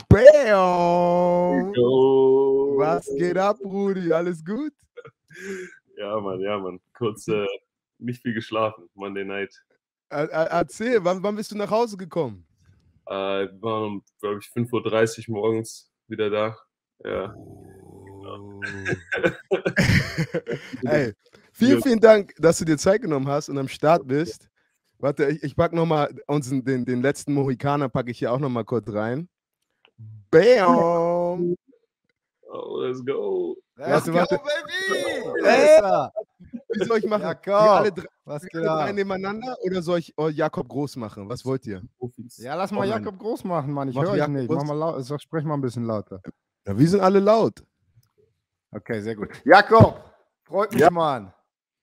Bam! Yo. Was geht ab, Rudi? Alles gut? Ja, Mann. Kurz nicht viel geschlafen, Monday Night. Erzähl, wann bist du nach Hause gekommen? Wir waren, glaube ich, 5:30 Uhr morgens wieder da. Ja. Ey, vielen Dank, dass du dir Zeit genommen hast und am Start bist. Warte, ich packe nochmal den letzten Mohikaner packe ich hier auch nochmal kurz rein. Bam! Oh, let's go. Warte. Baby! Wie soll ich machen? Jakob, Wir alle was geht drei ab? nebeneinander oder soll ich Jakob groß machen? Was wollt ihr? Ja, lass mal Jakob groß machen, Mann. Ich Mach höre dich Jakob nicht. groß. Mach mal laut, sprich mal ein bisschen lauter. Ja, wir sind alle laut. Okay, sehr gut. Jakob, freut mich, Mann.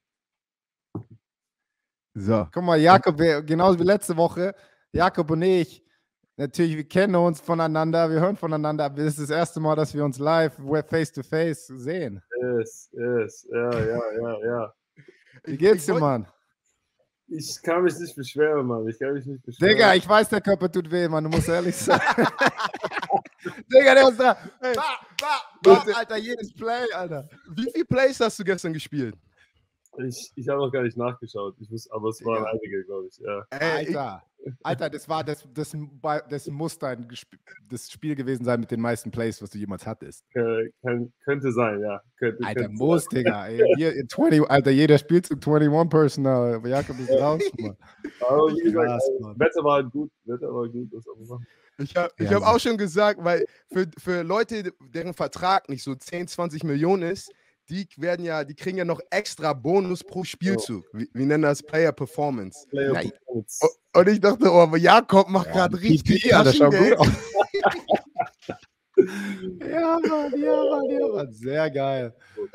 So. Guck mal, Jakob, genauso wie letzte Woche, Jakob und ich, natürlich, wir kennen uns voneinander, wir hören voneinander, aber das ist das erste Mal, dass wir uns live, face-to-face sehen. Yes. Ja. Wie geht's dir, Mann? Ich kann mich nicht beschweren, Mann. Digga, ich weiß, der Körper tut weh, Mann, du musst ehrlich sein. Digga, der ist da. Hey. Alter, jedes Play, Alter. Wie viele Plays hast du gestern gespielt? Ich habe noch gar nicht nachgeschaut. Aber es waren einige, glaube ich. Ja. Alter, das muss das Spiel gewesen sein mit den meisten Plays, was du jemals hattest. Könnte sein, ja. Könnte muss, sein. Digga. Hier, 20, Alter, jeder Spielzug 21 Personal. Jakob ist raus, Mann. Aber wie gesagt, Wetter war gut. Das auch ich habe auch schon gesagt, weil für Leute, deren Vertrag nicht so 10, 20 Millionen ist, die kriegen ja noch extra Bonus pro Spielzug. Wir nennen das Player Performance. Und ich dachte, aber Jakob macht gerade richtig. Ja, das schaut gut aus. Ja, Mann. Sehr geil.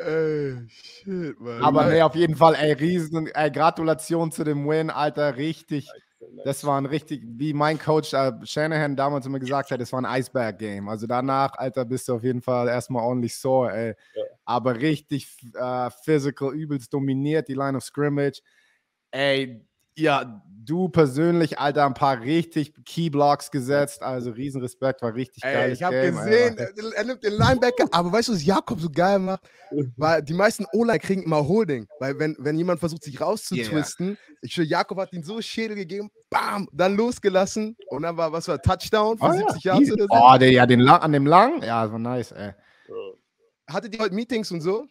Shit, Mann. Aber nee, auf jeden Fall, Gratulation zu dem Win, Alter, richtig. Das war ein richtig, wie mein Coach Shanahan damals immer gesagt hat, das war ein Iceberg-Game. Also danach, Alter, bist du auf jeden Fall erstmal ordentlich sore, ey. Ja. Aber richtig physical, übelst dominiert, die Line of Scrimmage. Ey, ja, du persönlich, Alter, ein paar richtig Key-Blocks gesetzt, also riesen Respekt, war richtig geil. Ich habe gesehen, er nimmt den Linebacker, aber weißt du, was Jakob so geil macht? Weil die meisten O-Line kriegen immer Holding, weil wenn jemand versucht, sich rauszutwisten, Jakob hat ihn so Schädel gegeben, bam, dann losgelassen und dann war Touchdown für 70 Yards oder so. Oh, an dem Lang? Ja, das war nice, ey. Hattet ihr heute Meetings und so?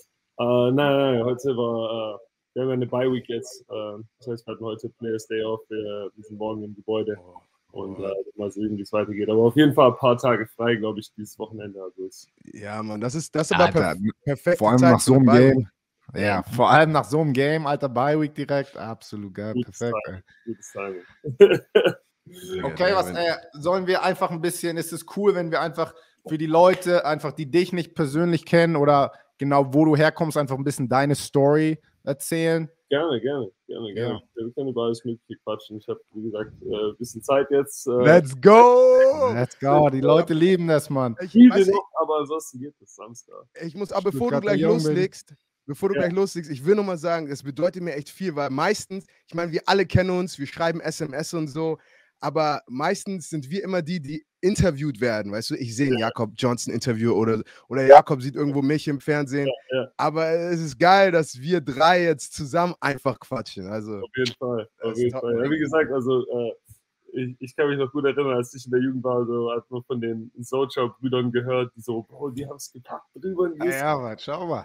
Nein, heute war... wir haben eine Bye-Week jetzt. Das heißt, wir hatten heute Players Day Off. Wir sind morgen im Gebäude und mal sehen, wie es weitergeht. Aber auf jeden Fall ein paar Tage frei, glaube ich, dieses Wochenende. Also ja, Mann, das ist aber perfekt. Vor allem nach so einem Game. Ja, vor allem nach so einem Game, Alter, Bye-Week direkt. Absolut geil, perfekt. Gutes Timing. Okay, sollen wir einfach ein bisschen, ist es cool, wenn wir einfach für die Leute, einfach die dich nicht persönlich kennen oder genau wo du herkommst, einfach ein bisschen deine Story erzählen? Gerne. Wir können über alles Mögliche quatschen. Ich habe, wie gesagt, ein bisschen Zeit jetzt. Let's go! Die Leute lieben das, Mann. Aber ansonsten geht es Samstag. Bevor du gleich loslegst, ich will nochmal sagen, das bedeutet mir echt viel, weil meistens, ich meine, wir alle kennen uns, wir schreiben SMS und so, aber meistens sind wir immer die interviewt werden, weißt du, ich sehe ein Jakob Johnson Interview oder Jakob sieht irgendwo mich im Fernsehen, aber es ist geil, dass wir drei jetzt zusammen einfach quatschen, also. Auf jeden Fall. Ja, wie gesagt, also ich kann mich noch gut erinnern, als ich in der Jugend war, so hat man von den Socha-Brüdern gehört, die so, Bro, die haben es gepackt drüber. Ja, aber schau mal.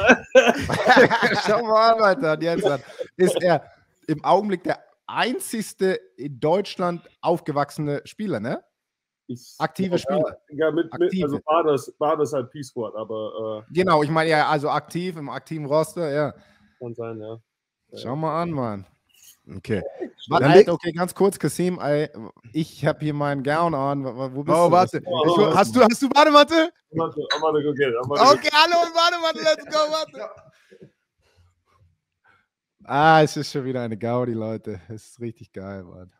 Schau mal an, Alter. Jetzt ist er im Augenblick der einzigste in Deutschland aufgewachsene Spieler, ne? Aktive Spieler. Ja, also war das halt P-Squad, aber... genau, ich meine ja, also aktiv, im aktiven Roster, ja. Kann sein, ja. Schau mal an, Mann. Okay. Okay, ganz kurz, Kasim, ich habe hier meinen Gown an. Wo bist du? Warte. Hast du Badematte? Okay, hallo, Badematte, let's go, warte. Es ist schon wieder eine Gaudi, Leute. Es ist richtig geil, Mann.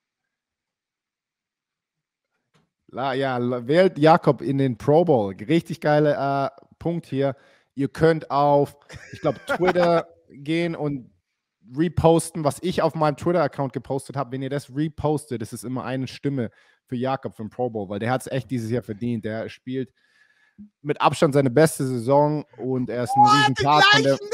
Wählt Jakob in den Pro Bowl. Richtig geiler Punkt hier. Ihr könnt auf, ich glaube, Twitter gehen und reposten, was ich auf meinem Twitter-Account gepostet habe. Wenn ihr das repostet, das ist immer eine Stimme für Jakob für den Pro Bowl, weil der hat es echt dieses Jahr verdient. Der spielt mit Abstand seine beste Saison und er ist ein Riesentag von der...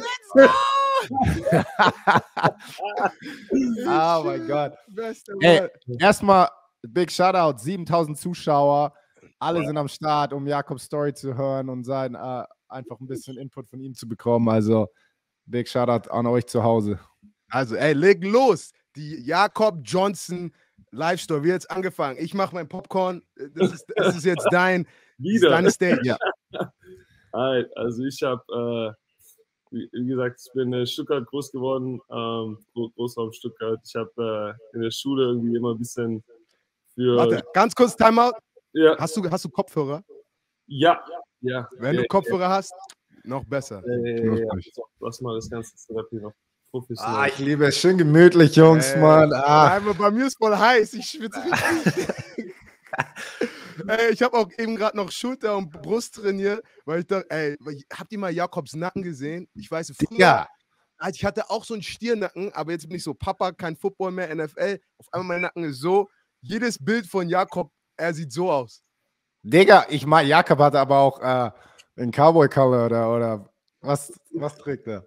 Oh mein Gott. Ey, erstmal Big Shoutout, 7000 Zuschauer. Alle sind am Start, um Jakobs Story zu hören und einfach ein bisschen Input von ihm zu bekommen. Also Big Shoutout an euch zu Hause. Also, ey, leg los. Die Jakob Johnson Live-Story wird jetzt angefangen. Ich mache mein Popcorn. Das ist jetzt deine Stage. Ja. Also ich habe, wie gesagt, ich bin in Stuttgart groß geworden, Großraum Stuttgart. Ich habe in der Schule irgendwie immer ein bisschen für... Warte, ganz kurz Timeout. Ja. Hast du Kopfhörer? Ja. Wenn du Kopfhörer hast, noch besser. Lass mal das ganze Therapie noch professionell. Ich liebe es. Schön gemütlich, Jungs, Mann. Nein, bei mir ist voll heiß. Ich schwitze richtig. Ich habe auch eben gerade noch Schulter und Brust trainiert, weil ich dachte, habt ihr mal Jakobs Nacken gesehen? Ich weiß, früher, ich hatte auch so einen Stiernacken, aber jetzt bin ich so, Papa, kein Football mehr, NFL. Auf einmal mein Nacken ist so. Jedes Bild von Jakob, er sieht so aus. Digga, ich meine, Jakob hatte aber auch einen Cowboy-Color oder was trägt er?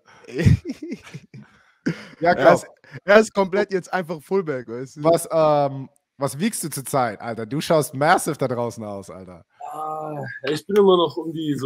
Jakob. Er ist komplett jetzt einfach Fullback. Weißt du? Was wiegst du zurzeit, Alter? Du schaust massive da draußen aus, Alter. Ich bin immer noch um die so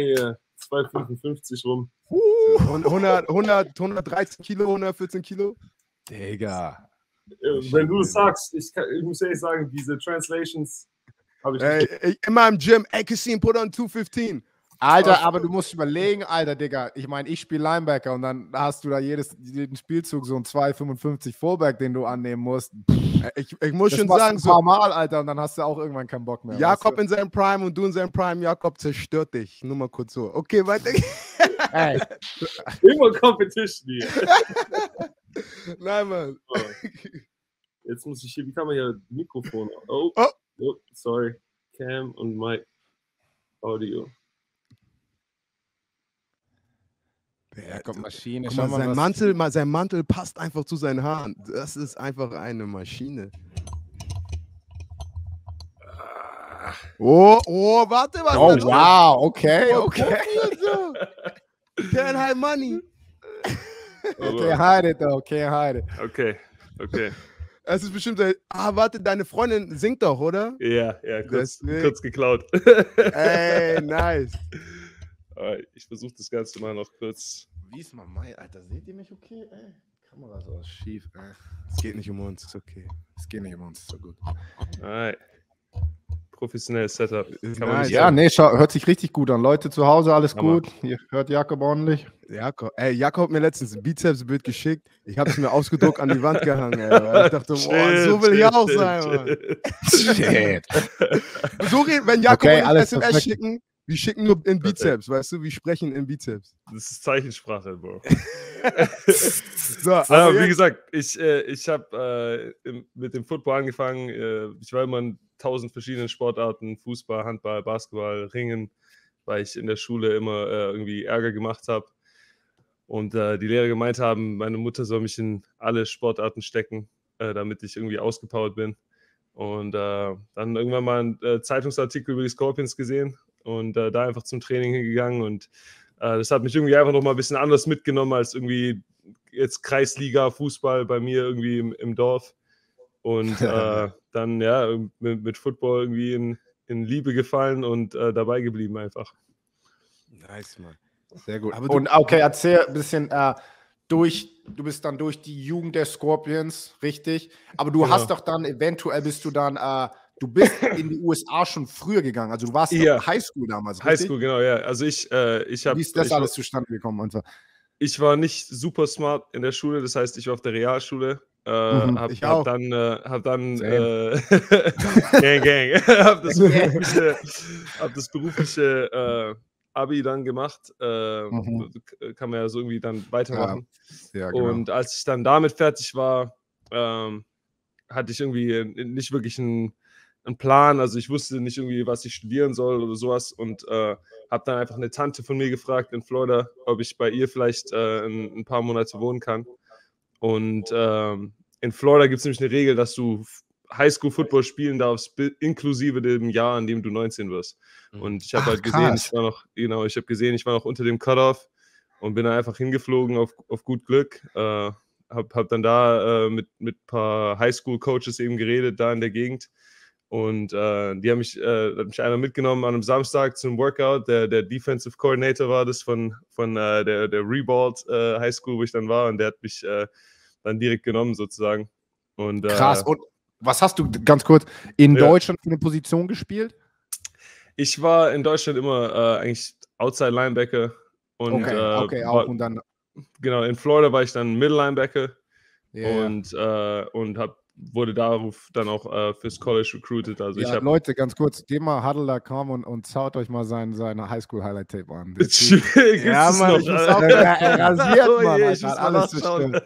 2,55 rum. Und 113 Kilo, 114 Kilo? Digga. Wenn du es sagst, ich muss ehrlich sagen, diese Translations habe ich immer im Gym, Kassim, put on 215. Alter, aber du musst überlegen, Alter, Digga. Ich meine, ich spiele Linebacker und dann hast du da jeden Spielzug so ein 2,55 Fullback, den du annehmen musst. Ich muss schon sagen, so ein paar Mal, Alter, und dann hast du auch irgendwann keinen Bock mehr. Jakob in seinem Prime und du in seinem Prime, Jakob zerstört dich. Nur mal kurz so. Okay, weiter. Ey. Immer Competition hier. Nein, Mann. Oh. Jetzt muss ich hier, wie kann man hier Mikrofon? Oh, sorry. Cam und Mic Audio. Jakob Maschine. Guck mal, sein Mantel passt einfach zu seinen Haaren. Das ist einfach eine Maschine. Oh, warte, was? Oh, wow, okay. Can't hide money. Can't hide it, though. Can't hide it. Okay. Es ist bestimmt, warte, deine Freundin singt doch, oder? Ja, kurz geklaut. Ey, nice. Ich versuche das Ganze mal noch kurz. Wie ist mal mein, Alter? Seht ihr mich okay? Ey, Kamera ist schief. Es geht nicht um uns, ist okay. Es geht nicht um uns, ist so gut. Professionelles Setup. Nice. Ja, nee, hört sich richtig gut an. Leute zu Hause, alles gut. Ihr hört Jakob ordentlich. Jakob hat mir letztens ein Bizepsbild geschickt. Ich habe es mir ausgedruckt an die Wand gehangen. Ey. Ich dachte, so will ich auch sein, Mann. Shit. So wenn Jakob und SMS schicken, wir schicken nur in Bizeps, weißt du? Wir sprechen in Bizeps. Das ist Zeichensprache, Bro. So, wie gesagt, ich habe mit dem Football angefangen. Ich war immer in 1000 verschiedenen Sportarten, Fußball, Handball, Basketball, Ringen, weil ich in der Schule immer irgendwie Ärger gemacht habe. Und die Lehrer gemeint haben, meine Mutter soll mich in alle Sportarten stecken, damit ich irgendwie ausgepowert bin. Und dann irgendwann mal einen Zeitungsartikel über die Scorpions gesehen und da einfach zum Training hingegangen. Und das hat mich irgendwie einfach noch mal ein bisschen anders mitgenommen als irgendwie jetzt Kreisliga, Fußball bei mir irgendwie im Dorf. Und dann mit Football irgendwie in Liebe gefallen und dabei geblieben einfach. Nice, Mann. Sehr gut. Und okay, erzähl ein bisschen, du bist dann durch die Jugend der Scorpions, richtig? Aber du hast doch dann, eventuell bist du dann, du bist in die USA schon früher gegangen. Also du warst in Highschool damals, richtig? Highschool, genau, ja. Also ich habe... Wie ist das alles zustande gekommen? Einfach? Ich war nicht super smart in der Schule, das heißt, ich war auf der Realschule. Hab dann Gang. hab das berufliche Abi dann gemacht. Kann man ja so irgendwie dann weitermachen. Ja, genau. Und als ich dann damit fertig war, hatte ich irgendwie nicht wirklich einen einen Plan. Also ich wusste nicht irgendwie, was ich studieren soll oder sowas und habe dann einfach eine Tante von mir gefragt in Florida, ob ich bei ihr vielleicht ein paar Monate wohnen kann. Und in Florida gibt es nämlich eine Regel, dass du Highschool-Football spielen darfst, inklusive dem Jahr, in dem du 19 wirst. Und ich habe halt gesehen, ich war noch unter dem Cutoff und bin dann einfach hingeflogen auf gut Glück. Hab dann da mit ein paar Highschool-Coaches eben geredet, da in der Gegend. Und die hat mich einer mitgenommen an einem Samstag zum Workout. Der Defensive Coordinator war das von der Rebald High School, wo ich dann war. Und der hat mich dann direkt genommen sozusagen. Und, krass. Und was hast du, ganz kurz, in Deutschland für eine Position gespielt? Ich war in Deutschland immer eigentlich Outside Linebacker. Und, und dann... Genau, in Florida war ich dann Middle Linebacker. Und wurde darauf dann auch fürs College recruited. Also ich Leute, ganz kurz, geh mal Huddle.com und schaut euch mal seine Highschool-Highlight-Tape an. Ja, Mann, ich muss auch rasiert, Mann, alles bestimmt.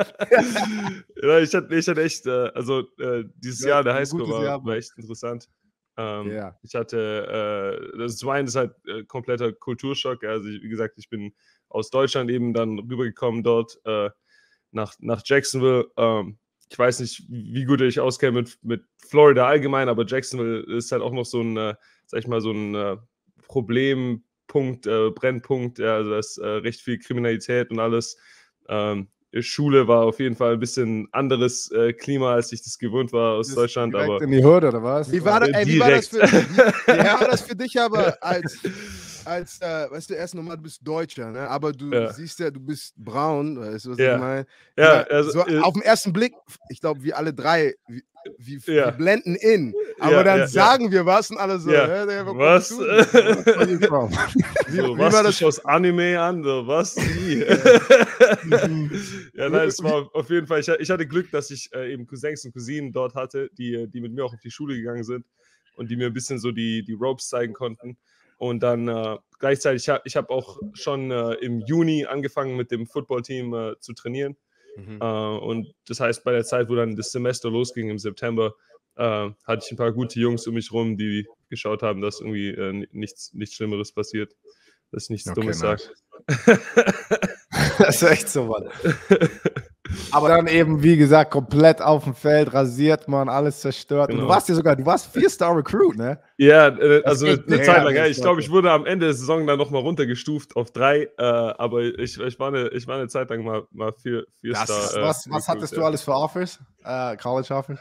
Ja, ich hatte echt, dieses Jahr der Highschool war echt interessant. Ich hatte, das war halt kompletter Kulturschock. Also wie gesagt, ich bin aus Deutschland eben dann rübergekommen dort nach Jacksonville. Ich weiß nicht, wie gut ich auskenne mit Florida allgemein, aber Jacksonville ist halt auch noch so ein, sag ich mal, so ein Problempunkt, Brennpunkt. Ja, also da ist recht viel Kriminalität und alles. Schule war auf jeden Fall ein bisschen anderes Klima, als ich das gewohnt war aus Deutschland. Direkt aber in die Hürde, oder was? Wie war das für dich aber als weißt du, erst nochmal, du bist Deutscher, ne? Aber du siehst ja, du bist braun, weißt du, was ich meine? Ja, also, so, auf den ersten Blick, ich glaube, wir alle drei, wir blenden in, aber dann sagen wir was und alle so, was? Wie war das aus Anime an? So, was? Ja, nein, es war auf jeden Fall, ich hatte Glück, dass ich eben Cousins und Cousinen dort hatte, die mit mir auch auf die Schule gegangen sind und die mir ein bisschen so die Ropes zeigen konnten. Und dann gleichzeitig, ich habe auch schon im Juni angefangen mit dem Footballteam zu trainieren. Und das heißt, bei der Zeit, wo dann das Semester losging im September, hatte ich ein paar gute Jungs um mich rum, die geschaut haben, dass irgendwie nichts Schlimmeres passiert, dass ich nichts Dummes sage. Das ist echt so, Mann. Aber dann eben, wie gesagt, komplett auf dem Feld, rasiert man, alles zerstört. Genau. Und du warst 4-Star-Recruit, ne? Ja, also eine Zeit lang. Ja. Ich glaube, ich wurde am Ende der Saison dann nochmal runtergestuft auf 3, aber ich war eine Zeit lang mal 4-Star. Was hattest du alles für Offers? College Offers?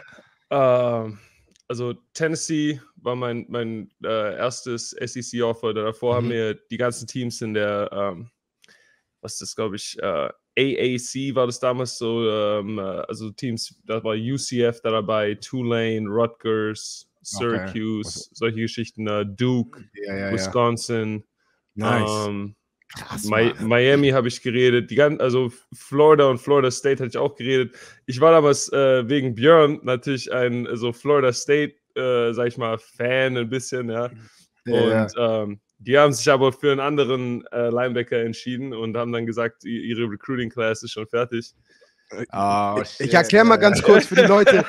Also Tennessee war mein erstes SEC-Offer. Davor haben mir die ganzen Teams in der, was ist das, glaube ich, AAC war das damals so, also Teams, da war UCF da dabei, Tulane, Rutgers, Syracuse, solche Geschichten, Duke, Wisconsin, nice. Krass, Miami habe ich geredet, also Florida und Florida State hatte ich auch geredet. Ich war damals wegen Björn natürlich ein Florida State, sag ich mal, Fan ein bisschen, ja. Und die haben sich aber für einen anderen Linebacker entschieden und haben dann gesagt, ihre Recruiting Class ist schon fertig. Ich erkläre mal ganz kurz für die Leute,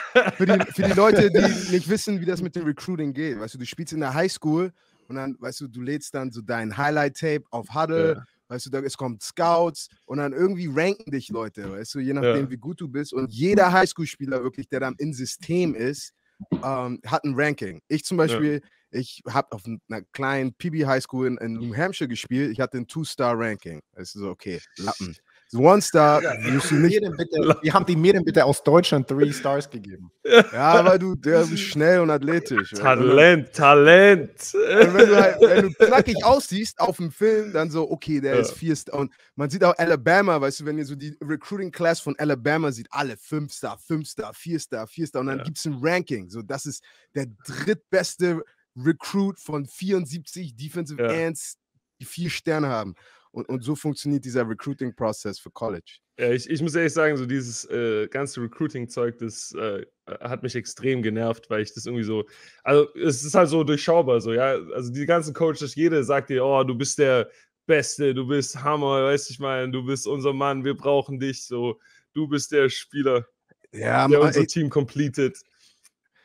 die nicht wissen, wie das mit dem Recruiting geht. Weißt du spielst in der Highschool und dann, weißt du, lädst dann so dein Highlight-Tape auf Huddle, weißt du, es kommt Scouts und dann irgendwie ranken dich Leute, weißt du, je nachdem, wie gut du bist. Und jeder Highschool-Spieler wirklich, der dann im System ist, hat ein Ranking. Ich zum Beispiel, ich habe auf einer kleinen PB Highschool in New Hampshire gespielt, ich hatte ein 2-Star-Ranking. Das ist so, okay, Lappen. So 1-Star, wie haben die mir denn bitte aus Deutschland 3 Stars gegeben? Ja, aber du bist schnell und athletisch. Talent. Und wenn du knackig aussiehst auf dem Film, dann so, okay, der ist 4-Star. Und man sieht auch Alabama, weißt du, wenn ihr so die Recruiting Class von Alabama sieht, alle 5-Star, 5-Star, 4-Star, 4-Star. Und dann gibt es ein Ranking. So, das ist der drittbeste Recruit von 74 Defensive Ends, die 4 Sterne haben. Und so funktioniert dieser Recruiting-Prozess für College. Ja, ich muss ehrlich sagen, so dieses ganze Recruiting-Zeug, das hat mich extrem genervt, weil ich das irgendwie so, also es ist halt so durchschaubar, so, ja, also die ganzen Coaches, jeder sagt dir, oh, du bist der Beste, du bist Hammer, weißt du, ich meine, du bist unser Mann, wir brauchen dich, so, du bist der Spieler, der unser Team completed.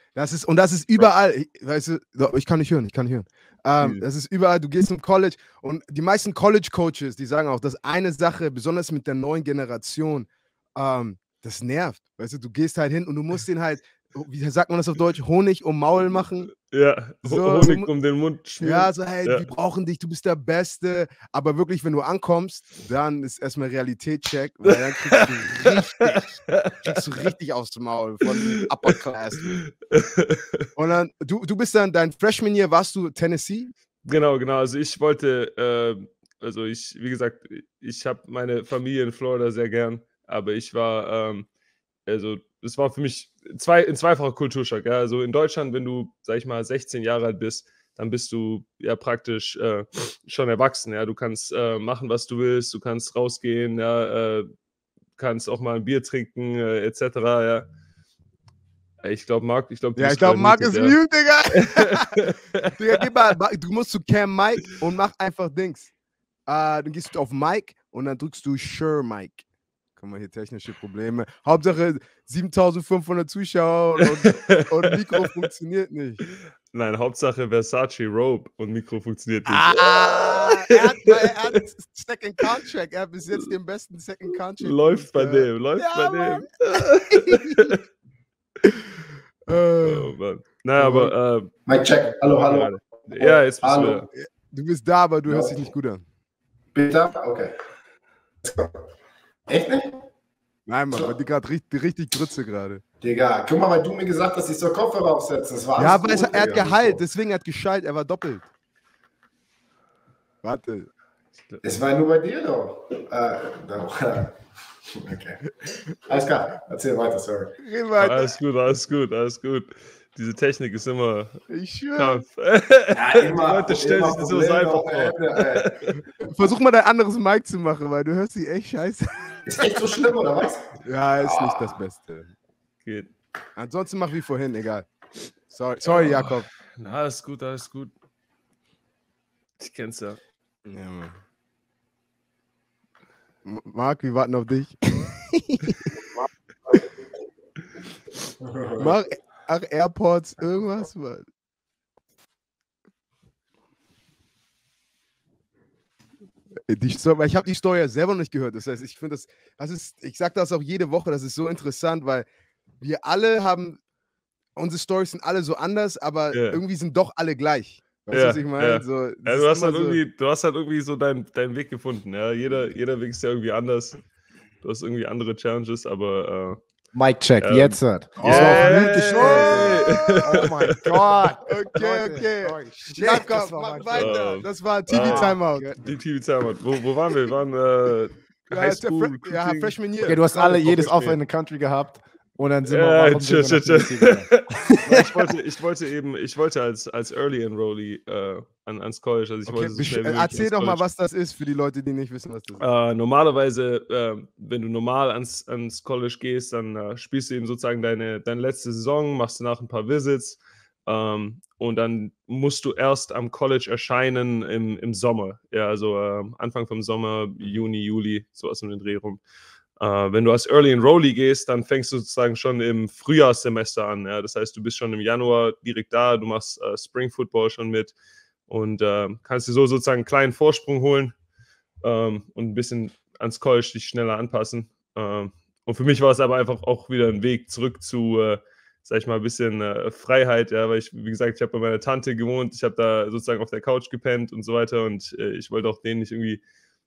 Das ist überall, weißt du, ich kann nicht hören. Das ist überall, du gehst im College und die meisten College-Coaches, die sagen auch, dass eine Sache, besonders mit der neuen Generation, das nervt. Weißt du, du gehst halt hin und du musst den halt, wie sagt man das auf Deutsch, Honig um Maul machen. Ja, So, Honig um den Mund schmieren. Ja, so, hey, wir brauchen dich, du bist der Beste. Aber wirklich, wenn du ankommst, dann ist erstmal Realitätscheck, weil dann kriegst du richtig aufs Maul von Upper Class. Und dann, du bist dann, dein Freshman Year, warst du Tennessee? Genau. Also ich wollte, wie gesagt, ich habe meine Familie in Florida sehr gern, aber ich war, es war für mich ein zweifacher Kulturschock. Ja? Also in Deutschland, wenn du, sag ich mal, 16 Jahre alt bist, dann bist du ja praktisch schon erwachsen. Ja? Du kannst machen, was du willst, du kannst rausgehen, ja? Kannst auch mal ein Bier trinken, etc. Ja? Ich glaube, Marc ist mute, Digga. Digga, gib mal, du musst zu Cam Mike und mach einfach Dings. Dann gehst du auf Mike und dann drückst du Sure Mike. Guck mal, hier technische Probleme. Hauptsache 7500 Zuschauer und Mikro funktioniert nicht. Nein, Hauptsache Versace Robe und Mikro funktioniert nicht. Er hat Second Contract. Er hat bis jetzt den besten Second Contract. Läuft bei dem. Oh Mann. Naja, aber. Mike, check. Hallo. Ja, jetzt bist du. Du bist da, aber du hörst dich nicht gut an. Bitte? Okay. Echt nicht? Nein, Mann, die gerade richtig Grütze gerade. Digga, guck mal, weil du mir gesagt hast, ich soll Kopfhörer aufsetzen. Das war ja, aber er hat geheilt, deswegen hat geschallt, er war doppelt. Warte. Es war nur bei dir doch. Okay. Alles klar, erzähl weiter, sorry. Alles gut. Diese Technik ist immer. Ich schwöre. Ja, immer. Leute stellen sich das so einfach vor. Versuch mal dein anderes Mic zu machen, weil du hörst sie echt scheiße. Ist echt so schlimm, oder was? Ja, ist nicht das Beste. Geht. Ansonsten mach wie vorhin, egal. Sorry, Jakob. Na, alles gut. Ich kenn's ja. Ja, Mann. Marc, wir warten auf dich. Mach AirPods, irgendwas, Mann. Ich habe die Story selber noch nicht gehört. Das heißt, ich finde ich sage das auch jede Woche, das ist so interessant, weil wir alle haben, unsere Storys sind alle so anders, aber irgendwie sind doch alle gleich. Weißt du, was ich meine? Ja. So, du hast halt irgendwie so deinen Weg gefunden. Ja? Jeder Weg ist ja irgendwie anders. Du hast irgendwie andere Challenges, aber Mic check, jetzt hört. Oh mein Gott. Okay. Jakob, mach weiter. Das war TV-Timeout. Die TV-Timeout. Wo waren wir? Wir waren High School. Freshman Year. Okay, du hast jedes Offer in the Country gehabt. Und dann sind ich wollte als Early Enrollee ans College. Also ich wollte so schnell wie möglich erzähl doch mal, was das ist für die Leute, die nicht wissen, was das ist. Normalerweise, wenn du normal ans College gehst, dann spielst du eben sozusagen deine letzte Saison, machst danach ein paar Visits und dann musst du erst am College erscheinen im Sommer. Ja, also Anfang vom Sommer, Juni, Juli, sowas um den Dreh rum. Wenn du als Early Enrollee gehst, dann fängst du sozusagen schon im Frühjahrssemester an. Ja? Das heißt, du bist schon im Januar direkt da, du machst Spring Football schon mit und kannst dir so sozusagen einen kleinen Vorsprung holen und ein bisschen ans College dich schneller anpassen. Und für mich war es aber einfach auch wieder ein Weg zurück zu, sag ich mal, ein bisschen Freiheit, ja, weil wie gesagt, ich habe bei meiner Tante gewohnt, ich habe da sozusagen auf der Couch gepennt und so weiter und ich wollte auch denen nicht irgendwie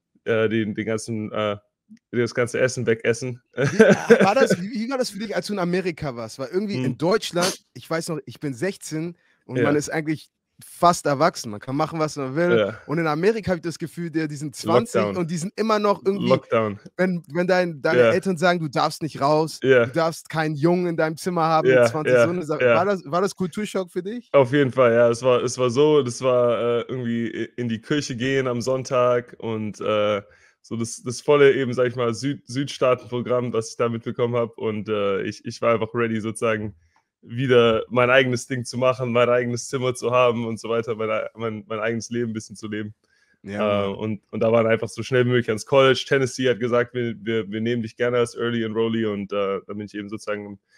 das ganze Essen wegessen. Wie war das für dich, als du in Amerika warst? Weil irgendwie in Deutschland, ich weiß noch, ich bin 16 und man ist eigentlich fast erwachsen. Man kann machen, was man will. Ja. Und in Amerika habe ich das Gefühl, die sind 20 Lockdown. Und die sind immer noch irgendwie. Lockdown. Wenn deine Eltern sagen, du darfst nicht raus, du darfst keinen Jungen in deinem Zimmer haben mit 20 so eine Sache. War das Kulturschock für dich? Auf jeden Fall, ja. Es war so, das war irgendwie in die Kirche gehen am Sonntag und so das volle eben, sag ich mal, Südstaatenprogramm, das ich da mitbekommen habe. Und ich war einfach ready, sozusagen wieder mein eigenes Ding zu machen, mein eigenes Zimmer zu haben und so weiter, mein eigenes Leben ein bisschen zu leben. Ja, und da waren einfach so schnell wie möglich ans College. Tennessee hat gesagt, wir nehmen dich gerne als Early Enrollee und da bin ich eben sozusagen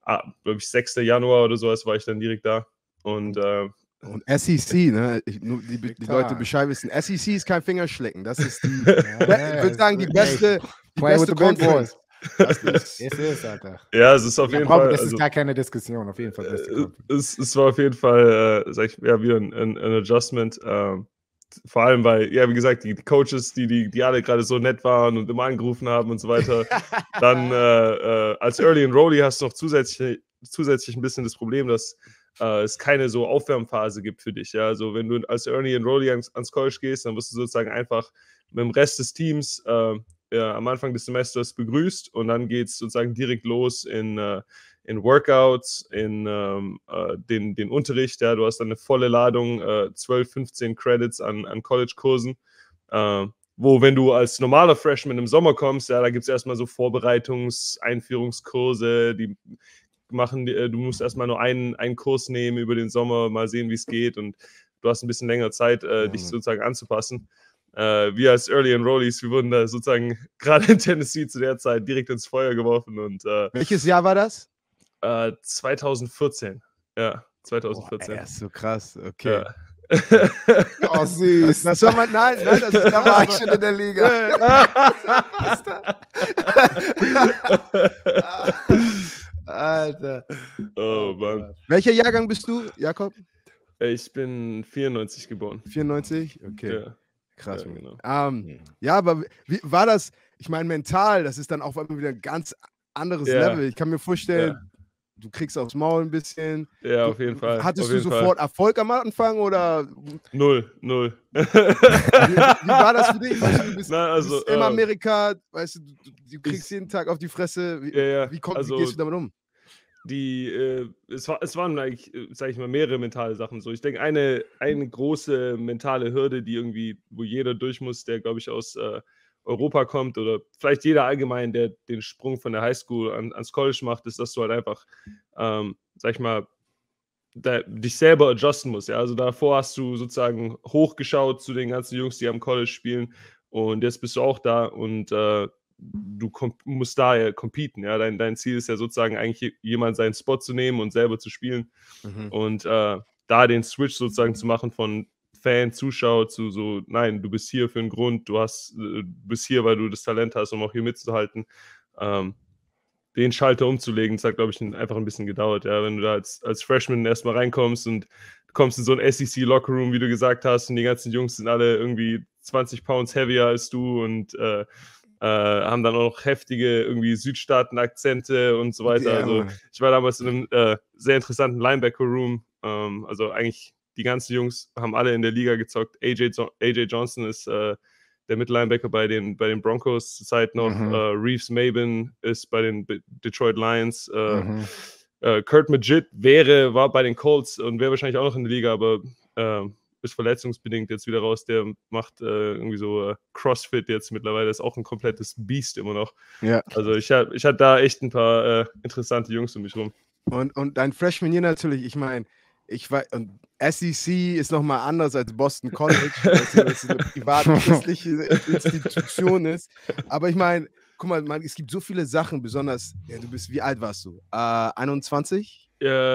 glaube ich, 6. Januar oder sowas war ich dann direkt da. Und SEC, ne? Die Leute Bescheid wissen. SEC ist kein Fingerschlecken. Das ist die, ich würde sagen, die beste Conference. Das ist, Alter. Ja, es ist auf jeden Fall. Das ist gar keine Diskussion, auf jeden Fall. Es war auf jeden Fall, sag ich, ja, wieder ein Adjustment. Vor allem, weil, ja, wie gesagt, die Coaches, die alle gerade so nett waren und immer angerufen haben und so weiter. Dann als Early Enrollee hast du noch zusätzlich ein bisschen das Problem, dass es keine so Aufwärmphase gibt für dich. Ja? Also wenn du als Early Enrollee ans College gehst, dann wirst du sozusagen einfach mit dem Rest des Teams am Anfang des Semesters begrüßt und dann geht es sozusagen direkt los in Workouts, in den Unterricht. Ja? Du hast dann eine volle Ladung, 12, 15 Credits an College-Kursen, wo, wenn du als normaler Freshman im Sommer kommst, ja, da gibt es erstmal so Einführungskurse, du musst erstmal nur einen Kurs nehmen über den Sommer, mal sehen, wie es geht, und du hast ein bisschen länger Zeit, dich sozusagen anzupassen. Wir als Early Enrollees, wir wurden da sozusagen gerade in Tennessee zu der Zeit direkt ins Feuer geworfen. Und welches Jahr war das? 2014. Ja, 2014. Boah, ist so krass, okay. Ja. Oh, süß. Das war mal, nein, da war ich schon in der Liga. Alter. Oh, Mann. Welcher Jahrgang bist du, Jakob? Ich bin 94 geboren. 94? Okay. Ja. Krass. Ja, genau. Ja, aber wie war das? Ich meine, mental, das ist dann auch wieder ein ganz anderes Level. Ich kann mir vorstellen, du kriegst aufs Maul ein bisschen. Ja, auf jeden Fall. Hattest du sofort Erfolg am Anfang oder? Null. Wie war das für dich? Weißt du, du bist in Amerika, weißt du kriegst jeden Tag auf die Fresse. Wie gehst du damit um? Es waren eigentlich, sage ich mal, mehrere mentale Sachen so. Ich denke, eine große mentale Hürde, wo jeder durch muss, der, glaube ich, aus Europa kommt, oder vielleicht jeder allgemein, der den Sprung von der Highschool ans College macht, ist, dass du halt einfach, sag ich mal, dich selber adjusten musst. Ja? Also davor hast du sozusagen hochgeschaut zu den ganzen Jungs, die am College spielen, und jetzt bist du auch da und du musst da ja competen. Ja? Dein Ziel ist ja sozusagen eigentlich, jemand seinen Spot zu nehmen und selber zu spielen. Und da den Switch sozusagen zu machen von Fan, Zuschauer zu so, nein, du bist hier für einen Grund, du bist hier, weil du das Talent hast, um auch hier mitzuhalten. Den Schalter umzulegen, das hat, glaube ich, einfach ein bisschen gedauert. Ja? Wenn du da als Freshman erstmal reinkommst und du kommst in so ein SEC-Lockerroom, wie du gesagt hast, und die ganzen Jungs sind alle irgendwie 20 Pounds heavier als du und haben dann auch noch heftige irgendwie Südstaaten-Akzente und so weiter. Ja, also ich war damals in einem sehr interessanten Linebacker-Room. Also eigentlich die ganzen Jungs haben alle in der Liga gezockt. AJ Johnson ist der Mittellinebacker bei den Broncos zurzeit noch. Reeves Maben ist bei den Detroit Lions. Kurt Magid war bei den Colts und wäre wahrscheinlich auch noch in der Liga, aber ist verletzungsbedingt jetzt wieder raus. Der macht irgendwie so CrossFit jetzt mittlerweile. Ist auch ein komplettes Biest immer noch. Ja. Also ich hatte da echt ein paar interessante Jungs um mich rum. Und dein Freshman Year natürlich, ich meine, und SEC ist nochmal anders als Boston College, weil es eine privat-christliche Institution ist. Aber ich meine, guck mal, es gibt so viele Sachen, besonders, wie alt warst du? 21?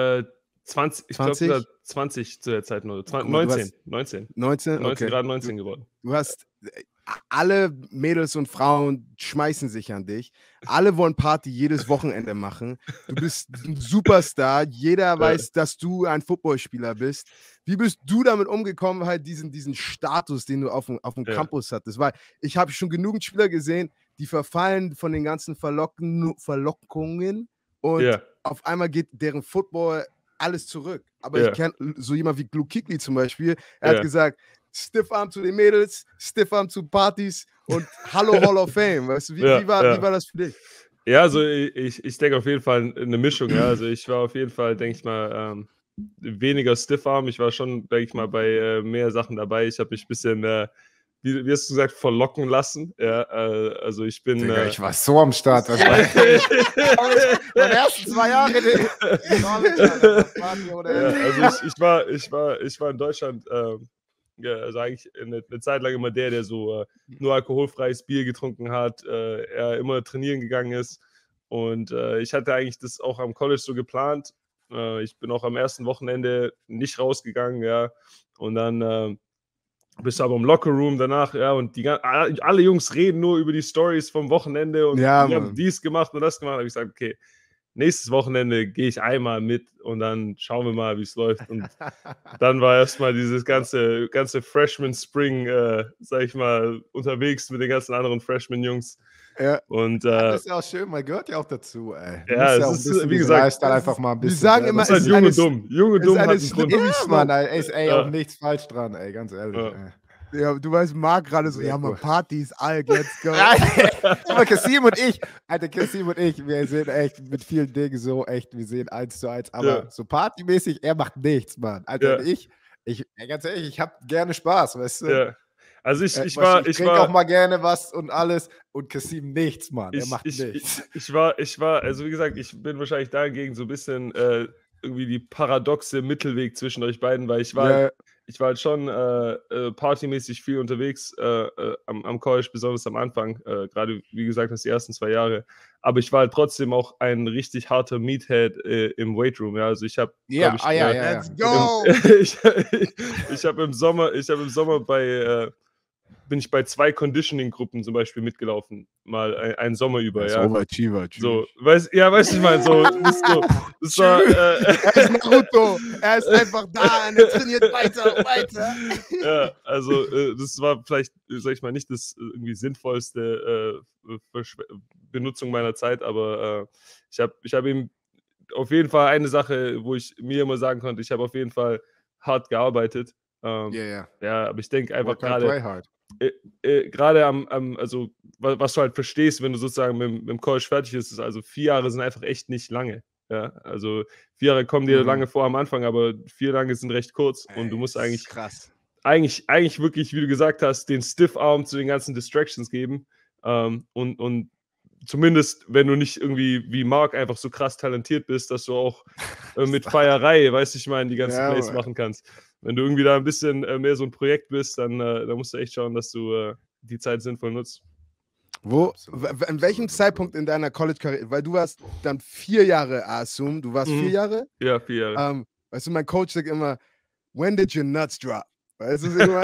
20, ich glaube sogar 20 zu der Zeit nur. 19. 19? Okay. Gerade 19 geworden. Du hast, alle Mädels und Frauen schmeißen sich an dich. Alle wollen Party jedes Wochenende machen. Du bist ein Superstar. Jeder weiß, dass du ein Footballspieler bist. Wie bist du damit umgekommen, halt diesen Status, den du auf dem Campus hattest? Weil ich habe schon genügend Spieler gesehen, die verfallen von den ganzen Verlockungen und auf einmal geht deren Football alles zurück. Aber ich kenne so jemand wie Luke Kuechly zum Beispiel. Er hat gesagt, Stiffarm zu den Mädels, Stiffarm zu Partys und Hallo Hall of Fame. Weißt du, wie war das für dich? Ja, also ich denke auf jeden Fall eine Mischung. Ja. Also ich war auf jeden Fall, denke ich mal, weniger Stiffarm. Ich war schon, denke ich mal, bei mehr Sachen dabei. Ich habe mich ein bisschen, wie hast du gesagt, verlocken lassen. Ja, also ich bin... Digga, ich war so am Start. Das war meine ersten 2 Jahre. Also ich war in Deutschland... also eigentlich eine Zeit lang immer der so nur alkoholfreies Bier getrunken hat, er immer trainieren gegangen ist Und ich hatte eigentlich das auch am College so geplant. Ich bin auch am ersten Wochenende nicht rausgegangen, ja. Und dann bist du aber im Lockerroom danach, ja, und alle Jungs reden nur über die Stories vom Wochenende und Ja, wir haben Mann. dies gemacht und das gemacht. Da habe ich gesagt, okay, nächstes Wochenende gehe ich einmal mit und dann schauen wir mal, wie es läuft. Und dann war erstmal dieses ganze Freshman Spring, sag ich mal, unterwegs mit den ganzen anderen Freshman-Jungs. Ja. Und Das ist ja auch schön, man gehört ja auch dazu, ey. Du ja, musst es auch ein ist, bisschen wie diesen gesagt, Lifestyle einfach mal ein wir bisschen. sagen selber immer, das ist halt es jung und eine- dumm. Jung und es ist dumm eine hat einen Grund. slippery Ja, Mann, ey, ist Ja. auch nichts falsch dran, ey, ganz ehrlich. Ja. Ey. Ja, du weißt, Marc gerade so, Sehr ja, man, cool. Party ist alt, let's go. Aber Kasim und ich, wir sind echt mit vielen Dingen so echt, wir sehen 1:1, aber Ja. so partymäßig, er macht nichts, Mann. Alter, Ja. ey, ganz ehrlich, ich hab gerne Spaß, weißt du? Ja. Also ich Ich war trinke auch mal gerne was und alles und Kasim nichts, Mann. Er macht ich nichts. war, also wie gesagt, ich bin wahrscheinlich dagegen so ein bisschen irgendwie die paradoxe Mittelweg zwischen euch beiden, weil ich war halt schon partymäßig viel unterwegs am College, besonders am Anfang, gerade wie gesagt, das die ersten 2 Jahre. Aber ich war halt trotzdem auch ein richtig harter Meathead im Weightroom. Ja, also ich habe, Ja, ich, Let's go. ich habe im Sommer bin ich bei 2 Conditioning-Gruppen zum Beispiel mitgelaufen, mal einen Sommer über, ja. Overachiever, So, weißt du, ich meine, so, das war, Er ist Naruto. Er ist einfach da und er trainiert weiter. ja, also das war vielleicht, sag ich mal, nicht das irgendwie sinnvollste Benutzung meiner Zeit, aber ich hab eben auf jeden Fall eine Sache, wo ich mir immer sagen konnte, ich habe auf jeden Fall hart gearbeitet. Ja. Ja, aber ich denke einfach Work hard, play hard. gerade also was du halt verstehst, wenn du sozusagen mit dem College fertig bist, ist also 4 Jahre sind einfach echt nicht lange. Ja, also 4 Jahre kommen dir lange vor am Anfang, aber 4 lange sind recht kurz und du musst eigentlich krass. eigentlich wirklich, wie du gesagt hast, den Stiff-Arm zu den ganzen Distractions geben und zumindest, wenn du nicht irgendwie wie Marc einfach so krass talentiert bist, dass du auch mit Feierei, weißt du, ich meine, die ganzen Ja, Plays Mann. machen kannst. Wenn du irgendwie da ein bisschen mehr so ein Projekt bist, dann musst du echt schauen, dass du die Zeit sinnvoll nutzt. In welchem Zeitpunkt in deiner College-Karriere, weil du warst dann 4 Jahre, assume, du warst 4 Jahre? Ja, 4 Jahre. Weißt du, mein Coach sagt immer, when did your nuts drop? Weißt du, immer,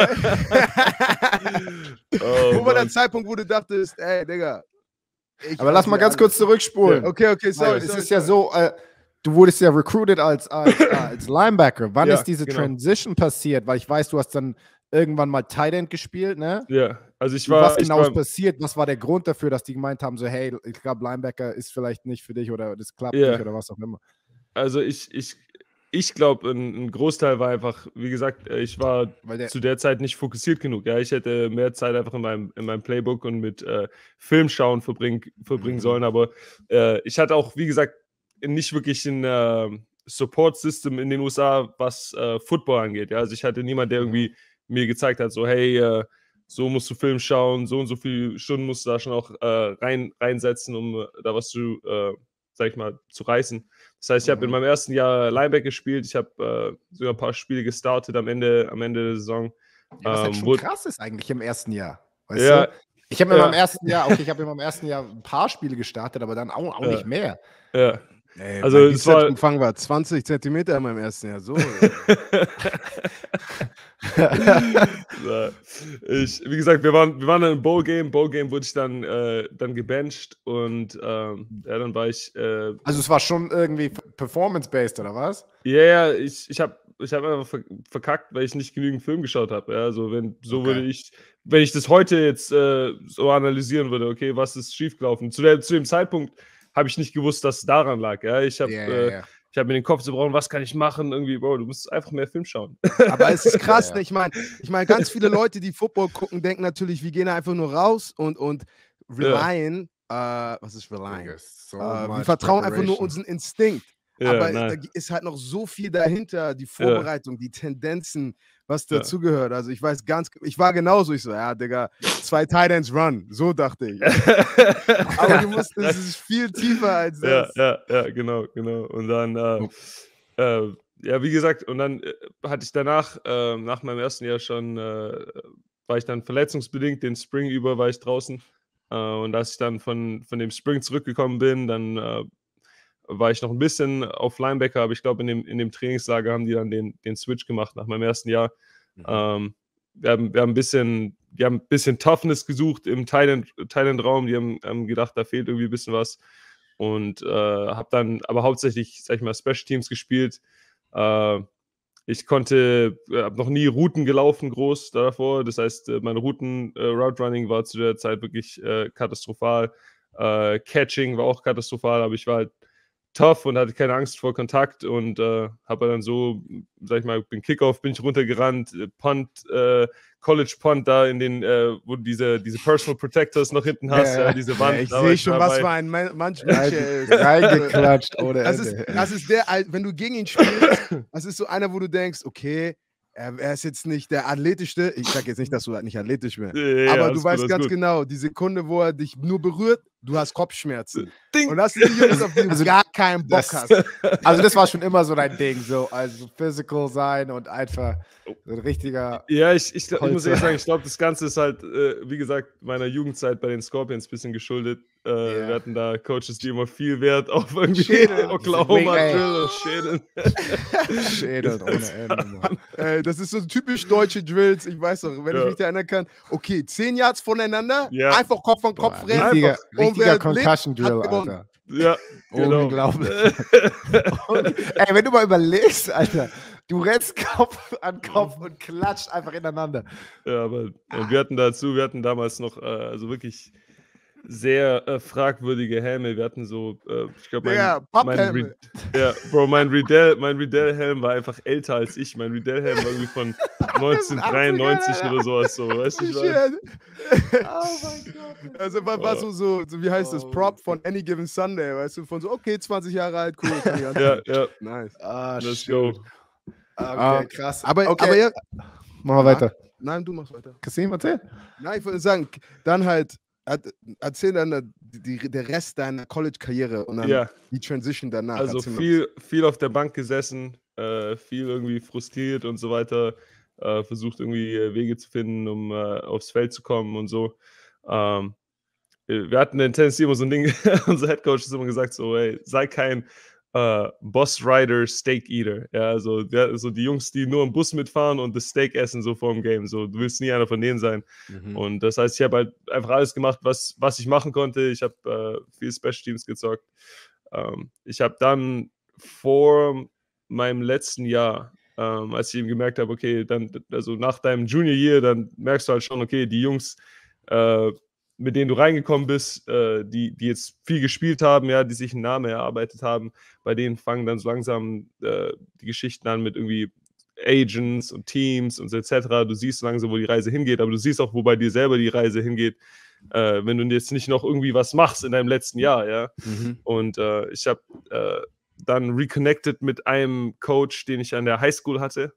wo war der Zeitpunkt, wo du dachtest, ey, Digga. Aber lass mal ganz kurz zurückspulen. Okay, sorry. Es ist ja so, du wurdest ja recruited als Linebacker. Wann Ja, ist diese genau. Transition passiert? Weil ich weiß, du hast dann irgendwann mal Tight End gespielt, ne? Ja, also Was genau ist passiert? Was war der Grund dafür, dass die gemeint haben, so, hey, ich glaube, Linebacker ist vielleicht nicht für dich oder das klappt nicht oder was auch immer? Also ich glaube, ein Großteil war einfach, wie gesagt, ich war zu der Zeit nicht fokussiert genug. Ja, ich hätte mehr Zeit einfach in meinem Playbook und mit Filmschauen verbringen sollen. Aber ich hatte auch, wie gesagt, nicht wirklich ein Support-System in den USA, was Football angeht. Ja, also ich hatte niemand, der irgendwie mir gezeigt hat, so, hey, so musst du Film schauen, so und so viele Stunden musst du da schon auch reinsetzen, um da was zu, sag ich mal, zu reißen. Das heißt, ich habe in meinem ersten Jahr Linebacker gespielt, ich habe sogar ein paar Spiele gestartet am Ende der Saison. Ja, was halt schon krass ist eigentlich im ersten Jahr. Weißt Ja. du? Ich habe in meinem ersten Jahr, ein paar Spiele gestartet, aber dann auch nicht mehr. Ja. Ey, Also mein es war Umfang war 20 Zentimeter in meinem ersten Jahr. So. Wie gesagt, wir waren dann im Bowl-Game. Bowl-Game wurde ich dann gebencht und dann war ich. Also es war schon irgendwie performance-based, oder was? Ja, ich hab einfach verkackt, weil ich nicht genügend Film geschaut habe. Ja, also wenn ich das heute jetzt so analysieren würde, okay, was ist schiefgelaufen? Zu dem Zeitpunkt habe ich nicht gewusst, dass es daran lag. Ja, ich habe mir den Kopf zerbrochen, was kann ich machen? Irgendwie, Bro, du musst einfach mehr Film schauen. Aber es ist krass, ne? Ich meine, ganz viele Leute, die Football gucken, denken natürlich, wir gehen einfach nur raus und relyen. Was ist relyen? Wir vertrauen einfach nur unseren Instinkt. Aber da ist halt noch so viel dahinter, die Vorbereitung, die Tendenzen, was dazugehört. Also ich war genauso, ich so, ja, Digga, 2 Tight Ends run, so dachte ich. Aber es ist viel tiefer als das. Ja, genau. Und dann, wie gesagt, und dann hatte ich danach, nach meinem ersten Jahr schon, war ich dann verletzungsbedingt, den Spring über war ich draußen. Und als ich dann von dem Spring zurückgekommen bin, dann war ich noch ein bisschen auf Linebacker, aber ich glaube, in dem Trainingslager haben die dann den Switch gemacht nach meinem ersten Jahr. Wir haben ein bisschen Toughness gesucht im Thailand-Raum. Die haben gedacht, da fehlt irgendwie ein bisschen was. Und habe dann aber hauptsächlich, sag ich mal, Special Teams gespielt. Ich habe noch nie Routen gelaufen groß davor. Das heißt, meine Route Running war zu der Zeit wirklich katastrophal. Catching war auch katastrophal, aber ich war halt tough und hatte keine Angst vor Kontakt und habe dann so, sag ich mal, den Kickoff bin ich runtergerannt, Punt, College Punt da in den, wo du diese Personal Protectors noch hinten hast, diese Wand. Ja, ich sehe schon, was für ein Mensch ist. Reingeklatscht ohne Ende. Das ist der, wenn du gegen ihn spielst, das ist so einer, wo du denkst, okay, er ist jetzt nicht der athletischste. Ich sage jetzt nicht, dass du nicht athletisch bist. Ja, aber du weißt gut, ganz gut. genau, die Sekunde, wo er dich nur berührt, du hast Kopfschmerzen. Ding. Und das sind die Jungs, auf die du gar keinen Bock hast. Also das war schon immer so dein Ding, so also physical sein und einfach so ein richtiger... Ja, ich muss ehrlich sagen, ich glaube, das Ganze ist halt, wie gesagt, meiner Jugendzeit bei den Scorpions ein bisschen geschuldet. Wir hatten da Coaches, die immer viel Wert auf irgendwie Oklahoma-Drill und Schädeln ohne Ende, Mann. Das ist so typisch deutsche Drills. Ich weiß doch, wenn ich mich erinnern kann. Okay, 10 Yards voneinander, einfach Kopf an Kopf rennen. Richtiger Concussion-Drill, Alter. Ja, genau. Unglaublich. Ey, wenn du mal überlegst, Alter, du rennst Kopf an Kopf und klatscht einfach ineinander. Ja, aber wir hatten damals noch also wirklich sehr fragwürdige Helme. Wir hatten so, ich glaube, mein Riddell-Helm war einfach älter als ich. Mein Riddell-Helm war irgendwie von 1993 oder sowas. So, weißt du, oh mein Gott. Also war so, wie heißt das, Prop von Any Given Sunday, weißt du, von so, okay, 20 Jahre alt, cool. Ja. Nice. Let's go. Okay, krass. Aber ja, machen wir weiter. Nein, du machst weiter. Kassim, erzähl. Nein, ich würde sagen, dann halt, erzähl dann der Rest deiner College-Karriere und dann die Transition danach. Also viel auf der Bank gesessen, viel irgendwie frustriert und so weiter, versucht irgendwie Wege zu finden, um aufs Feld zu kommen und so. Wir hatten in Tennessee immer so ein Ding, unser Headcoach hat immer gesagt so, ey, sei kein Boss Rider, Steak Eater. Ja, also die Jungs, die nur im Bus mitfahren und das Steak essen so vor dem Game. So, du willst nie einer von denen sein. Und das heißt, ich habe halt einfach alles gemacht, was ich machen konnte. Ich habe viel Special Teams gezockt. Ich habe dann vor meinem letzten Jahr, als ich eben gemerkt habe, okay, dann, also nach deinem Junior Year, dann merkst du halt schon, okay, die Jungs, mit denen du reingekommen bist, die jetzt viel gespielt haben, ja, die sich einen Namen erarbeitet haben, bei denen fangen dann so langsam die Geschichten an mit irgendwie Agents und Teams und so etc. Du siehst so langsam, wo die Reise hingeht, aber du siehst auch, wo bei dir selber die Reise hingeht, wenn du jetzt nicht noch irgendwie was machst in deinem letzten Jahr, ja. Und ich habe dann reconnected mit einem Coach, den ich an der Highschool hatte.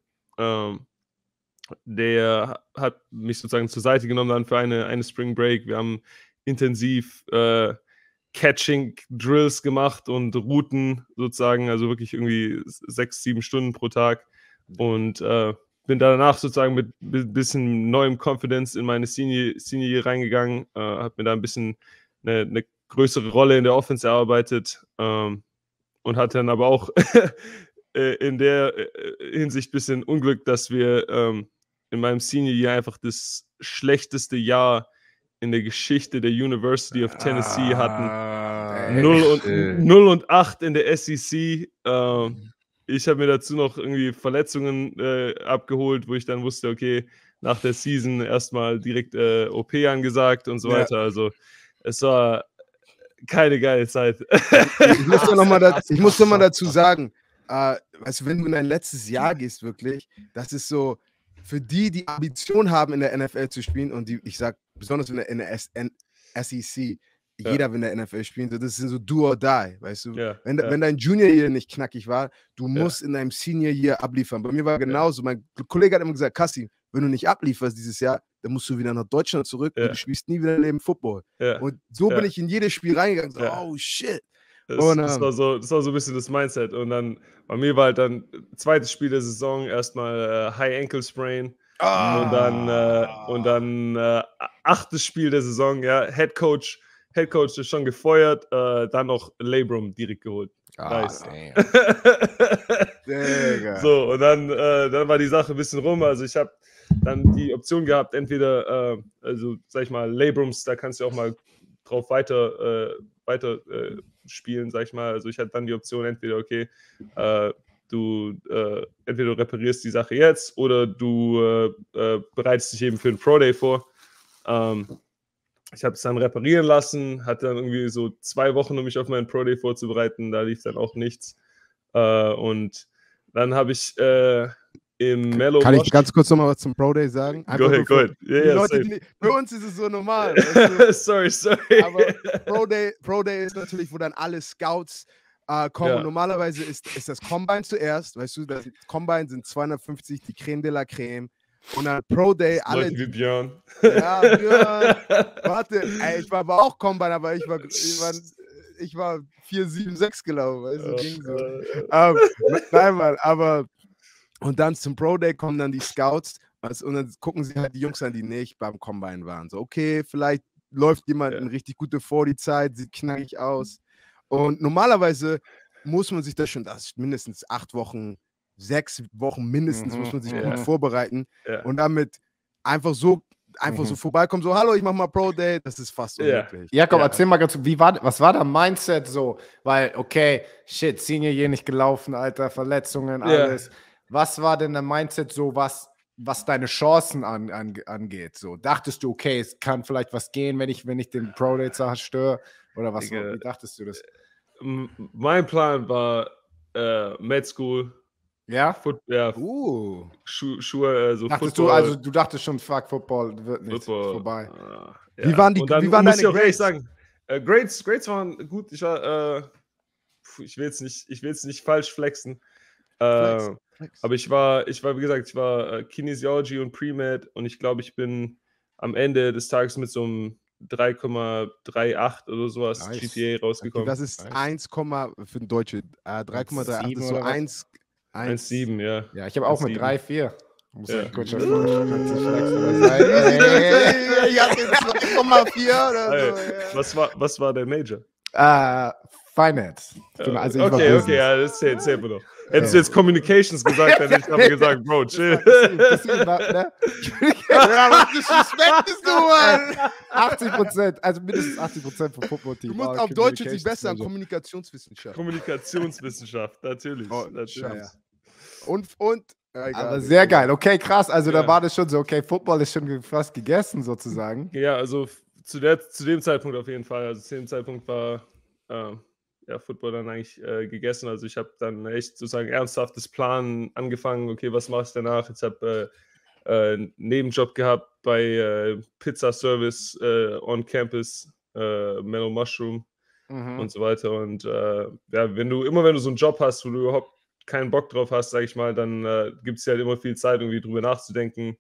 Der hat mich sozusagen zur Seite genommen dann für eine Spring Break. Wir haben intensiv Catching-Drills gemacht und Routen sozusagen, also wirklich irgendwie 6-7 Stunden pro Tag. Und bin danach sozusagen mit ein bisschen neuem Confidence in meine Senior Year reingegangen, habe mir da ein bisschen eine größere Rolle in der Offense erarbeitet und hatte dann aber auch in der Hinsicht ein bisschen Unglück, dass wir in meinem Senior Year einfach das schlechteste Jahr in der Geschichte der University of Tennessee hatten. 0 und 8 in der SEC. Ich habe mir dazu noch irgendwie Verletzungen abgeholt, wo ich dann wusste, okay, nach der Season erstmal direkt OP angesagt und so weiter. Also es war keine geile Zeit. Ich muss noch mal dazu sagen, also wenn du in dein letztes Jahr gehst, wirklich, das ist so, für die Ambition haben, in der NFL zu spielen und ich sag, besonders in der SEC, jeder will in der NFL spielen, das ist so do or die, weißt du? Wenn dein Junior Year nicht knackig war, du musst in deinem Senior Year abliefern. Bei mir war genauso, mein Kollege hat immer gesagt, Kassim, wenn du nicht ablieferst dieses Jahr, dann musst du wieder nach Deutschland zurück und du spielst nie wieder im Leben Football. Und so bin ich in jedes Spiel reingegangen, so, oh shit. Das war so ein bisschen das Mindset. Und dann bei mir war halt dann zweites Spiel der Saison erstmal High Ankle Sprain. Und dann 8. Spiel der Saison, ja, Head Coach ist schon gefeuert, dann noch Labrum direkt geholt. Nice. So, und dann war die Sache ein bisschen rum. Also ich habe dann die Option gehabt, entweder, also sag ich mal, Labrums, da kannst du auch mal drauf weiter spielen, sag ich mal. Also ich hatte dann die Option, entweder, okay, du entweder reparierst die Sache jetzt oder du bereitest dich eben für den Pro Day vor. Ich habe es dann reparieren lassen, hatte dann irgendwie so 2 Wochen, um mich auf meinen Pro Day vorzubereiten. Da lief dann auch nichts. Und dann habe ich im Mellow. Kann ich ganz kurz nochmal was zum Pro Day sagen? Go ahead. Yeah, Leute, für uns ist es so normal. Weißt du? sorry. Aber Pro Day ist natürlich, wo dann alle Scouts kommen. Ja. Normalerweise ist das Combine zuerst. Weißt du, das Combine sind 250, die Creme de la Creme. Und dann Pro Day, alle. Wie Björn. Ja, Björn. Warte, ich war aber auch Combine, aber ich war 4,76 gelaufen. Weißt du, ging so. Nein, Mann, aber. Und dann zum Pro Day kommen dann die Scouts und dann gucken sie halt die Jungs an, die nicht beim Combine waren. So, okay, vielleicht läuft jemand eine richtig gute 40-Zeit, sieht knackig aus. Und normalerweise muss man sich das mindestens 8 Wochen, 6 Wochen mindestens muss man sich gut vorbereiten und damit einfach so vorbeikommen, so, hallo, ich mach mal Pro Day, das ist fast unmöglich. Jakob, erzähl mal ganz, was war der Mindset so? Weil, okay, shit, Senior Year nicht gelaufen, Alter, Verletzungen, alles. Was war denn der Mindset so, was deine Chancen angeht? So, dachtest du, okay, es kann vielleicht was gehen, wenn ich den Pro Day zerstöre? Oder was? Wie dachtest du das? Mein Plan war Med School. Ja? Schuhe, so Football. Du dachtest schon, fuck, Football wird nicht vorbei. Wie waren deine Grades? Sagen, Grades waren gut. Ich will jetzt nicht falsch flexen. Aber ich war, wie gesagt, Kinesiology und Pre-Med und ich glaube, ich bin am Ende des Tages mit so einem 3,38 oder sowas GPA rausgekommen. Das ist 1, für den Deutsche. 3,38 ist so 1,7, ja. Ja, ich habe auch mit 3,4. Muss ich kurz Ich hatte 2,4 oder so. Was war der Major? Finance. Okay, ja, das zählt mir doch. Hättest du jetzt Communications gesagt, dann hätte ich aber gesagt, Bro, chill. Was disrespektest du, Mann? 80%, also mindestens 80% vom Football-Team. Du musst auf Deutsch jetzt nicht besser an Kommunikationswissenschaft. Kommunikationswissenschaft, natürlich. Und egal, aber sehr geil. Okay, krass. Also da war das schon so, okay, Football ist schon fast gegessen sozusagen. Ja, also zu dem Zeitpunkt auf jeden Fall. Also zu dem Zeitpunkt war Football dann eigentlich gegessen. Also ich habe dann echt sozusagen ernsthaftes Plan angefangen. Okay, was mache ich danach? Ich habe einen Nebenjob gehabt bei Pizza Service on Campus, Mellow Mushroom und so weiter. Und wenn du so einen Job hast, wo du überhaupt keinen Bock drauf hast, sage ich mal, dann gibt es halt immer viel Zeit, irgendwie drüber nachzudenken,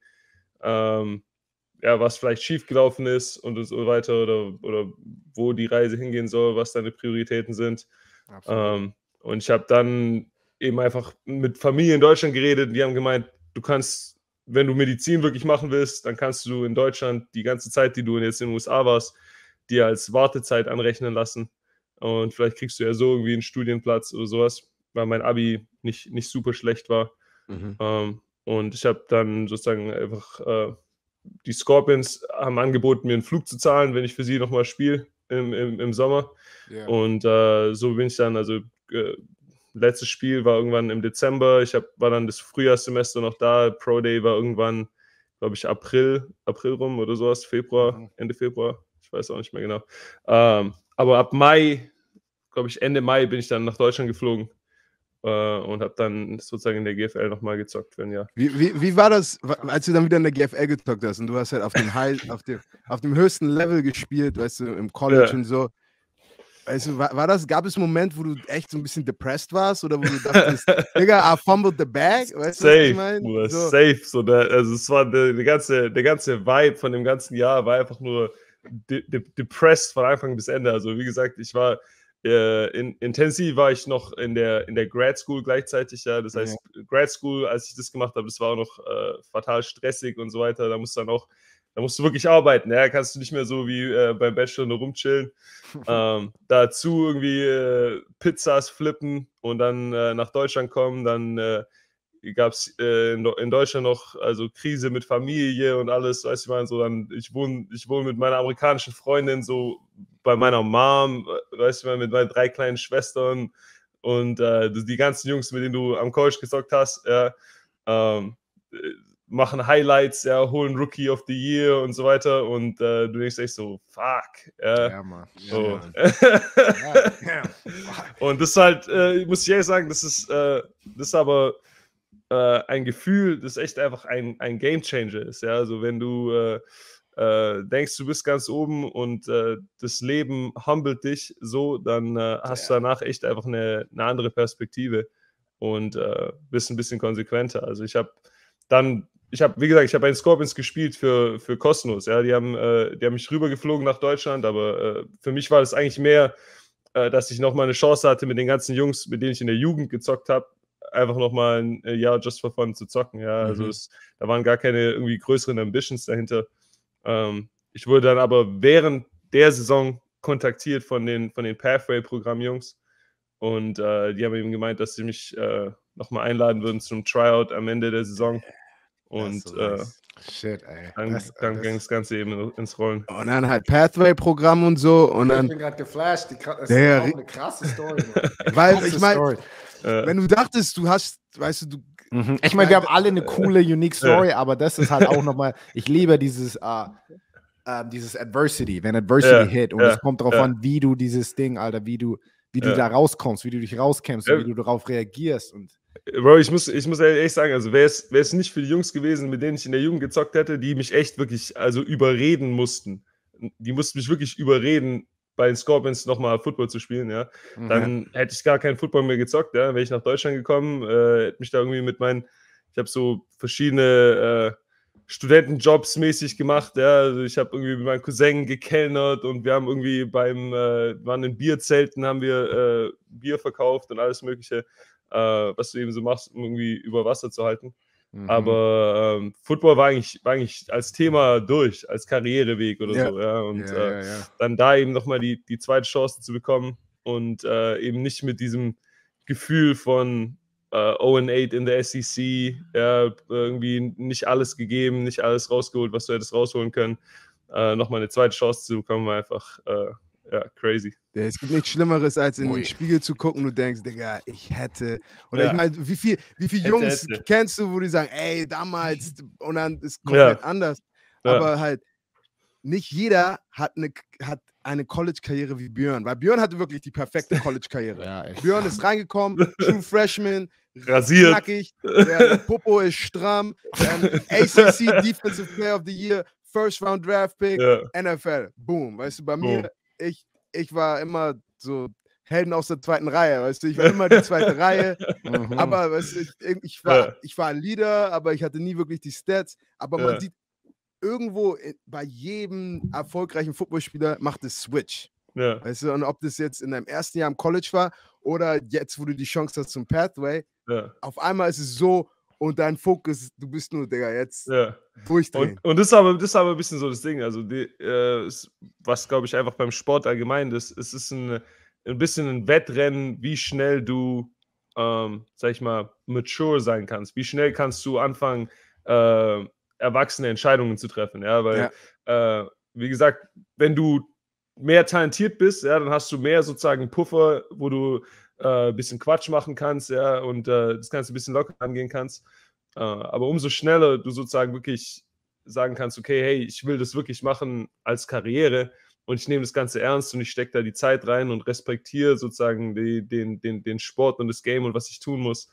was vielleicht schiefgelaufen ist und so weiter oder wo die Reise hingehen soll, was deine Prioritäten sind. Und ich habe dann eben einfach mit Familie in Deutschland geredet, die haben gemeint, du kannst, wenn du Medizin wirklich machen willst, dann kannst du in Deutschland die ganze Zeit, die du jetzt in den USA warst, dir als Wartezeit anrechnen lassen und vielleicht kriegst du ja so irgendwie einen Studienplatz oder sowas, weil mein Abi nicht super schlecht war. Und ich habe dann sozusagen einfach die Scorpions haben angeboten, mir einen Flug zu zahlen, wenn ich für sie nochmal spiele im Sommer. Yeah. Und so bin ich dann, also letztes Spiel war irgendwann im Dezember, war dann das Frühjahrssemester noch da, Pro Day war irgendwann, glaube ich, April rum oder sowas, Ende Februar, ich weiß auch nicht mehr genau. Aber ab Mai, glaube ich, Ende Mai bin ich dann nach Deutschland geflogen. Und habe dann sozusagen in der GFL nochmal gezockt für ein Jahr. Wie war das, als du dann wieder in der GFL gezockt hast und du hast halt auf dem höchsten Level gespielt, weißt du, im College und so. Weißt du, gab es einen Moment, wo du echt so ein bisschen depressed warst oder wo du dachtest, Digga, I fumbled the bag? Weißt du, was ich meine? Safe. Also es war der ganze Vibe von dem ganzen Jahr war einfach nur depressed von Anfang bis Ende. Also wie gesagt, ich war in Tennessee war ich noch in der Grad School gleichzeitig, ja. Das heißt, Grad School, als ich das gemacht habe, das war auch noch fatal stressig und so weiter. Da musst du wirklich arbeiten, ja. Kannst du nicht mehr so wie beim Bachelor nur rumchillen. Dazu irgendwie Pizzas flippen und dann nach Deutschland kommen, dann gab es in Deutschland noch also Krise mit Familie und alles, weißt du, so dann ich wohne mit meiner amerikanischen Freundin so bei meiner Mom, weißt du, mit meinen 3 kleinen Schwestern und die ganzen Jungs, mit denen du am College gezockt hast, ja, machen Highlights, ja, holen Rookie of the Year und so weiter und du denkst echt so, fuck. Ja, Mann. So. Ja. Und das ist halt, muss ich ehrlich sagen, das ist aber ein Gefühl, das echt einfach ein Game Changer ist. Ja? Also wenn du denkst, du bist ganz oben und das Leben humbelt dich so, dann hast du danach echt einfach eine andere Perspektive und bist ein bisschen konsequenter. Also ich habe, wie gesagt, ich habe bei den Scorpions gespielt für kostenlos. Ja? Die haben mich rübergeflogen nach Deutschland, aber für mich war das eigentlich mehr, dass ich nochmal eine Chance hatte mit den ganzen Jungs, mit denen ich in der Jugend gezockt habe, einfach nochmal ein Jahr just for fun zu zocken. Ja? Also da waren gar keine irgendwie größeren Ambitions dahinter. Ich wurde dann aber während der Saison kontaktiert von den Pathway-Programm-Jungs und die haben eben gemeint, dass sie mich nochmal einladen würden zum Tryout am Ende der Saison. Und so nice. Shit, ey. Dann ging das Ganze eben ins Rollen. Und dann halt Pathway-Programm und so. Und dann, ich bin gerade geflasht. Das ist auch eine krasse Story. Weil ich meine, wenn du dachtest, du hast, weißt du, ich meine, wir haben alle eine coole, unique Story, aber das ist halt auch nochmal, ich liebe dieses Adversity, wenn Adversity hit und es kommt darauf an, wie du dieses Ding, Alter, wie du da rauskommst, wie du dich rauskämpfst, wie du darauf reagierst. Und Bro, ich muss ehrlich sagen, also wäre es nicht für die Jungs gewesen, mit denen ich in der Jugend gezockt hätte, die mich echt wirklich also überreden mussten. Die mussten mich wirklich überreden, bei den Scorpions nochmal Football zu spielen, ja. Dann hätte ich gar keinen Football mehr gezockt, ja. Wäre ich nach Deutschland gekommen, hätte mich da irgendwie ich habe so verschiedene Studentenjobs mäßig gemacht, ja. Also ich habe irgendwie mit meinem Cousin gekellnert und wir haben irgendwie waren in Bierzelten, haben wir Bier verkauft und alles Mögliche, was du eben so machst, um irgendwie über Wasser zu halten. Aber Football war eigentlich als Thema durch, als Karriereweg oder so. Ja? Und dann da eben nochmal die zweite Chance zu bekommen und eben nicht mit diesem Gefühl von 0-8 in der SEC, ja, irgendwie nicht alles gegeben, nicht alles rausgeholt, was du hättest rausholen können. Nochmal eine zweite Chance zu bekommen, war einfach crazy. Ja, es gibt nichts Schlimmeres, als in den Spiegel zu gucken und du denkst, Digga, ich hätte. Oder ich meine, wie viel Jungs kennst du, wo die sagen, ey, damals, und dann ist komplett anders. Aber halt, nicht jeder hat eine College-Karriere wie Björn, weil Björn hatte wirklich die perfekte College-Karriere. Björn ist reingekommen, True Freshman, rasiert, knackig, der Popo ist stramm, ACC Defensive Player of the Year, First Round Draft Pick, NFL, boom. Weißt du, bei mir, ich war immer so Helden aus der zweiten Reihe, weißt du, ich war immer die zweite Reihe, aber weißt du, ich war ein Leader, aber ich hatte nie wirklich die Stats, aber man sieht irgendwo bei jedem erfolgreichen Footballspieler macht es Switch, weißt du, und ob das jetzt in deinem ersten Jahr im College war oder jetzt, wo du die Chance hast zum Pathway, auf einmal ist es so und dein Fokus, du bist nur, Digga, jetzt durchdrehen. Und das ist aber ein bisschen so das Ding, also was, glaube ich, einfach beim Sport allgemein ist, es ist ein bisschen ein Wettrennen, wie schnell du, sag ich mal, mature sein kannst. Wie schnell kannst du anfangen, erwachsene Entscheidungen zu treffen, ja, weil, wie gesagt, wenn du mehr talentiert bist, ja, dann hast du mehr sozusagen Puffer, wo du ein bisschen Quatsch machen kannst, ja, und das Ganze ein bisschen locker angehen kannst. Aber umso schneller du sozusagen wirklich sagen kannst, okay, hey, ich will das wirklich machen als Karriere und ich nehme das Ganze ernst und ich stecke da die Zeit rein und respektiere sozusagen den Sport und das Game und was ich tun muss,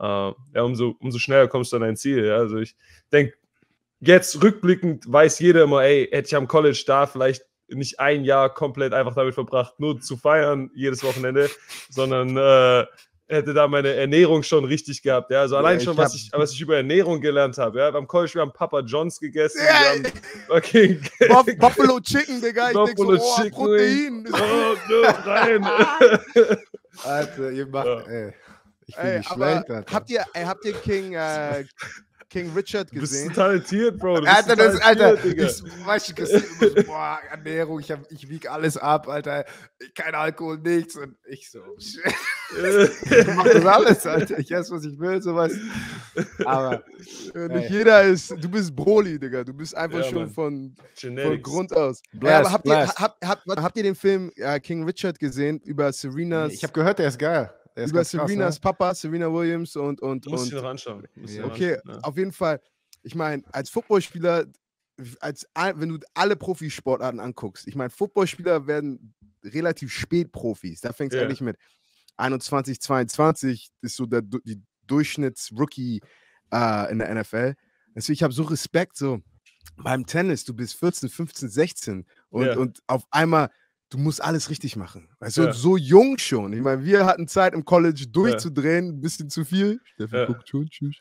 umso schneller kommst du an dein Ziel. Ja? Also ich denke, jetzt rückblickend weiß jeder immer, ey, hätte ich am College da vielleicht nicht ein Jahr komplett einfach damit verbracht, nur zu feiern jedes Wochenende, sondern hätte da meine Ernährung schon richtig gehabt. Ja, also allein schon, was ich über Ernährung gelernt habe. Ja, beim College, wir haben Papa John's gegessen. Wir haben Buffalo Chicken, Digga. Ich denke so, Chicken, Protein. Rein. Alter, ihr macht, ich bin nicht schlecht, Alter. Habt ihr King Richard gesehen? Du bist talentiert, Bro. Alter, weißt du, boah, Ernährung, ich wiege alles ab, Alter. Kein Alkohol, nichts. Und ich so, ich mach das alles, Alter. Ich esse, was ich will, sowas. Aber nicht jeder ist, du bist Broly, Digga. Du bist einfach schon von Grund aus. Habt ihr den Film King Richard gesehen über Serenas? Ich habe gehört, der ist geil. Über Serenas Papa, Serena Williams und muss ich noch anschauen. Okay, auf jeden Fall. Ich meine, als Footballspieler, wenn du alle Profisportarten anguckst, ich meine, Footballspieler werden relativ spät Profis. Da fängt es eigentlich mit 21, 22, ist so die Durchschnittsrookie in der NFL. Deswegen, ich habe so Respekt, so beim Tennis, du bist 14, 15, 16 und auf einmal du musst alles richtig machen. Weißt du, so jung schon. Ich meine, wir hatten Zeit im College durchzudrehen, ein bisschen zu viel. Steffen guckt schon, tschüss.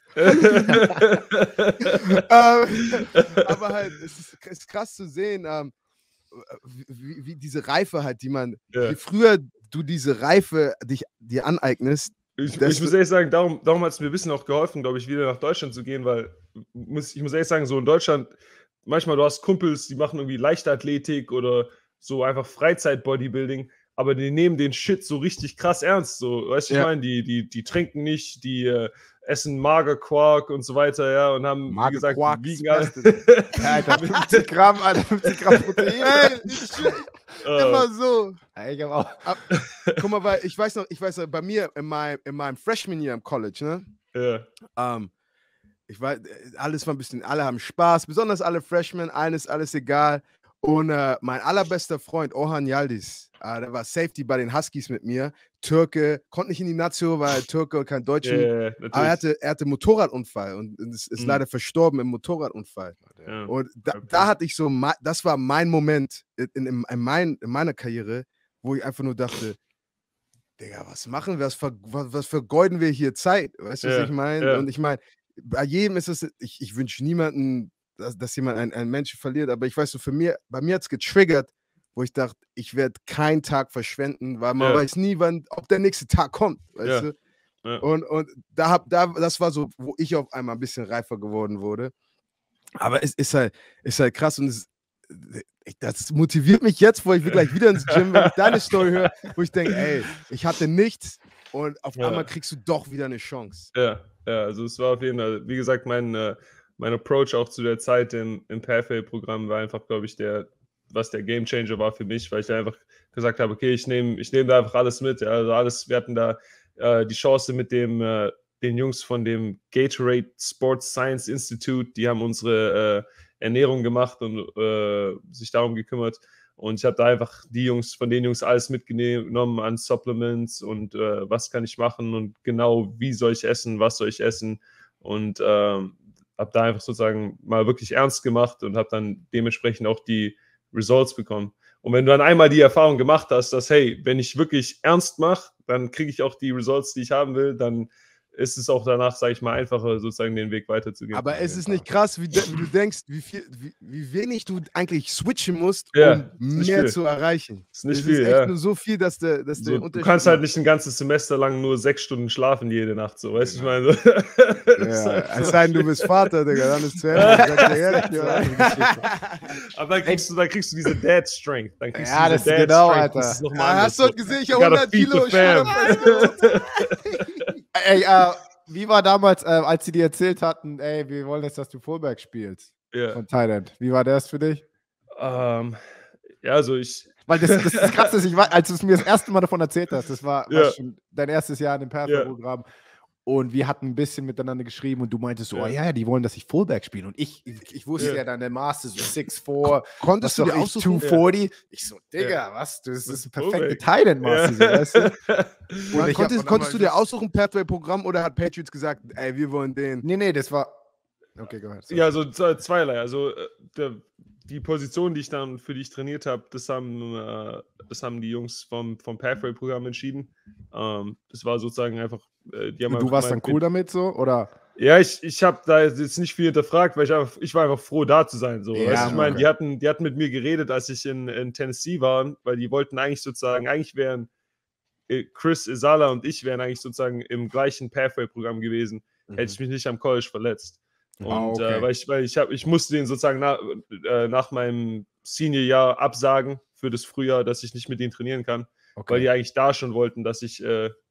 Aber halt, es ist krass zu sehen, wie diese Reife halt, die man, je früher du diese Reife dir aneignest. Ich muss ehrlich sagen, darum hat es mir ein bisschen auch geholfen, glaube ich, wieder nach Deutschland zu gehen, weil ich muss ehrlich sagen, so in Deutschland, manchmal du hast Kumpels, die machen irgendwie Leichtathletik oder so einfach Freizeit-Bodybuilding, aber die nehmen den Shit so richtig krass ernst. So, weißt du, ich meine, die trinken nicht, die essen Magerquark und so weiter, ja, und haben, wie gesagt, wiegen alles. Alter, 50 Gramm Protein. Hey, immer so. Ich hab auch. Guck mal, weil ich weiß noch, bei mir in meinem Freshman Year im College, ne? Ja. Ich weiß, alles war ein bisschen, alle haben Spaß, besonders alle Freshmen, allen ist alles egal. Und mein allerbester Freund, Orhan Yildiz, der war Safety bei den Huskies mit mir. Türke, konnte nicht in die Nazio, weil Türke und kein Deutscher. Aber er hatte einen Motorradunfall und ist leider verstorben im Motorradunfall. Ja. Und da hatte ich so, das war mein Moment in meiner Karriere, wo ich einfach nur dachte, Digga, was machen wir, was vergeuden wir hier Zeit? Weißt du, was ich meine? Ja. Und ich meine, bei jedem ist es, ich wünsche niemanden, dass jemand einen Menschen verliert, aber ich weiß so, bei mir hat es getriggert, wo ich dachte, ich werde keinen Tag verschwenden, weil man weiß nie, ob der nächste Tag kommt, weißt du? Ja. Und das war so, wo ich auf einmal ein bisschen reifer geworden wurde. Aber es ist halt krass und das motiviert mich jetzt, wo ich gleich wieder ins Gym, wenn ich deine Story höre, wo ich denke, ey, ich hatte nichts und auf einmal kriegst du doch wieder eine Chance. Ja, also es war auf jeden Fall, wie gesagt, mein Approach auch zu der Zeit im Pathway-Programm war einfach, glaube ich, was der Gamechanger war für mich, weil ich da einfach gesagt habe, okay, ich nehm da einfach alles mit. Ja, also alles, wir hatten da die Chance mit den Jungs von dem Gatorade Sports Science Institute, die haben unsere Ernährung gemacht und sich darum gekümmert. Und ich habe da einfach von den Jungs alles mitgenommen an Supplements und was kann ich machen und genau wie soll ich essen, was soll ich essen und habe da einfach sozusagen mal wirklich ernst gemacht und habe dann dementsprechend auch die Results bekommen. Und wenn du dann einmal die Erfahrung gemacht hast, dass, hey, wenn ich wirklich ernst mache, dann kriege ich auch die Results, die ich haben will, dann ist es auch danach, sage ich mal, einfacher, sozusagen den Weg weiterzugehen. Aber es ist nicht krass, wie du denkst, wie wenig du eigentlich switchen musst, um mehr zu erreichen. Es ist nicht es viel, ist echt nur so viel, dass der Unterschied... Du kannst halt nicht ein ganzes Semester lang nur 6 Stunden schlafen jede Nacht, so, weißt du, ich meine? So. Es sei denn, du bist Vater, Digga, dann ist es zu Ende. Aber dann kriegst du diese Dad-Strength. Das ist genau, Alter. Das ist hast du heute gesehen, ich habe 100 Kilo. Ey, wie war damals, als sie dir erzählt hatten, ey, wir wollen jetzt, dass du Fullback spielst von Thailand. Wie war das für dich? Ja, also Weil das ist krass, als du es mir das erste Mal davon erzählt hast, das war schon dein erstes Jahr in dem Pathway-Programm. Und wir hatten ein bisschen miteinander geschrieben und du meintest so, oh ja, die wollen, dass ich Fullback spiele. Und ich wusste ja dann, der Master so 6'4", konntest du dir aussuchen? 240. Ich so, Digga, was? Das ist ein perfekter Thailand-Master, so, weißt du? Und konntest du dir aussuchen, Pathway-Programm, oder hat Patriots gesagt, ey, wir wollen den? Nee, das war... Okay, go ahead. Ja, so zweierlei. Also die Position, für die ich trainiert habe, das haben die Jungs vom Pathway-Programm entschieden. Das war sozusagen einfach, die haben Du warst dann cool damit so, oder? Ja, ich habe da jetzt nicht viel hinterfragt, weil ich war einfach froh, da zu sein. So. Ja, Weißt, ich meine, okay. die hatten mit mir geredet, als ich in Tennessee war, weil die wollten eigentlich wären Chris Isala und ich wären eigentlich sozusagen im gleichen Pathway-Programm gewesen, hätte ich mich nicht am College verletzt. Und okay. weil ich musste den sozusagen nach meinem Senior-Jahr absagen für das Frühjahr, dass ich nicht mit denen trainieren kann, weil die eigentlich da schon wollten, dass ich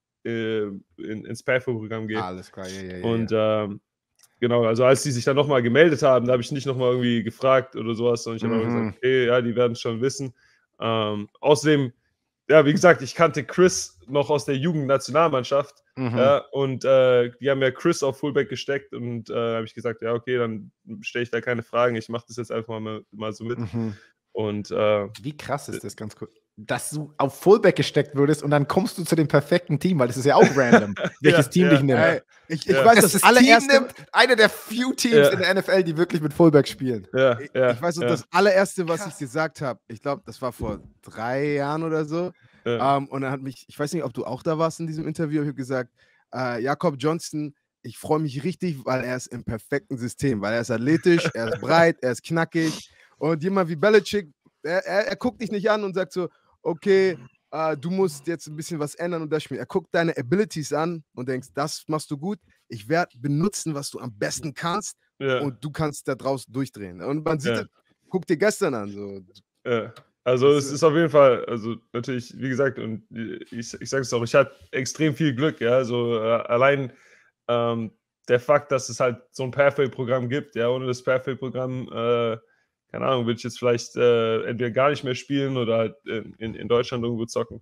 ins Pathway-Programm gehe. Alles klar, ja. Und genau, also als die sich dann nochmal gemeldet haben, da habe ich nicht nochmal irgendwie gefragt oder sowas, sondern ich habe einfach gesagt, okay, ja, die werden es schon wissen. Außerdem, ja, wie gesagt, ich kannte Chris noch aus der Jugendnationalmannschaft. Ja, und die haben ja Chris auf Fullback gesteckt und habe ich gesagt, ja, okay, dann stelle ich da keine Fragen, ich mache das jetzt einfach mal so mit. Und wie krass ist das, ganz kurz, dass du auf Fullback gesteckt würdest und dann kommst du zu dem perfekten Team, weil das ist ja auch random, welches Team dich nimmt. Ey, ich weiß, das allererste Team nimmt eine der few Teams in der NFL, die wirklich mit Fullback spielen. Ich weiß noch, das allererste, was ich gesagt habe, ich glaube, das war vor 3 Jahren oder so. Und dann hat mich, ich weiß nicht, ob du auch da warst in diesem Interview, ich habe gesagt, Jakob Johnson, ich freue mich richtig, weil er ist im perfekten System, weil er ist athletisch, er ist breit, er ist knackig und jemand wie Belichick, er guckt dich nicht an und sagt so, okay, du musst jetzt ein bisschen was ändern und das spielen. Er guckt deine Abilities an und denkst, das machst du gut, ich werde benutzen, was du am besten kannst und du kannst da draußen durchdrehen. Und man sieht, guck dir gestern an. So. Also es ist auf jeden Fall, also natürlich, wie gesagt, und ich sage es auch, ich hatte extrem viel Glück, ja, also allein der Fakt, dass es halt so ein Pathway-Programm gibt, ja, ohne das Pathway-Programm, keine Ahnung, würde ich jetzt vielleicht entweder gar nicht mehr spielen oder halt in Deutschland irgendwo zocken.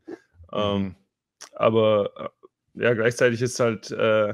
Aber ja, gleichzeitig ist halt,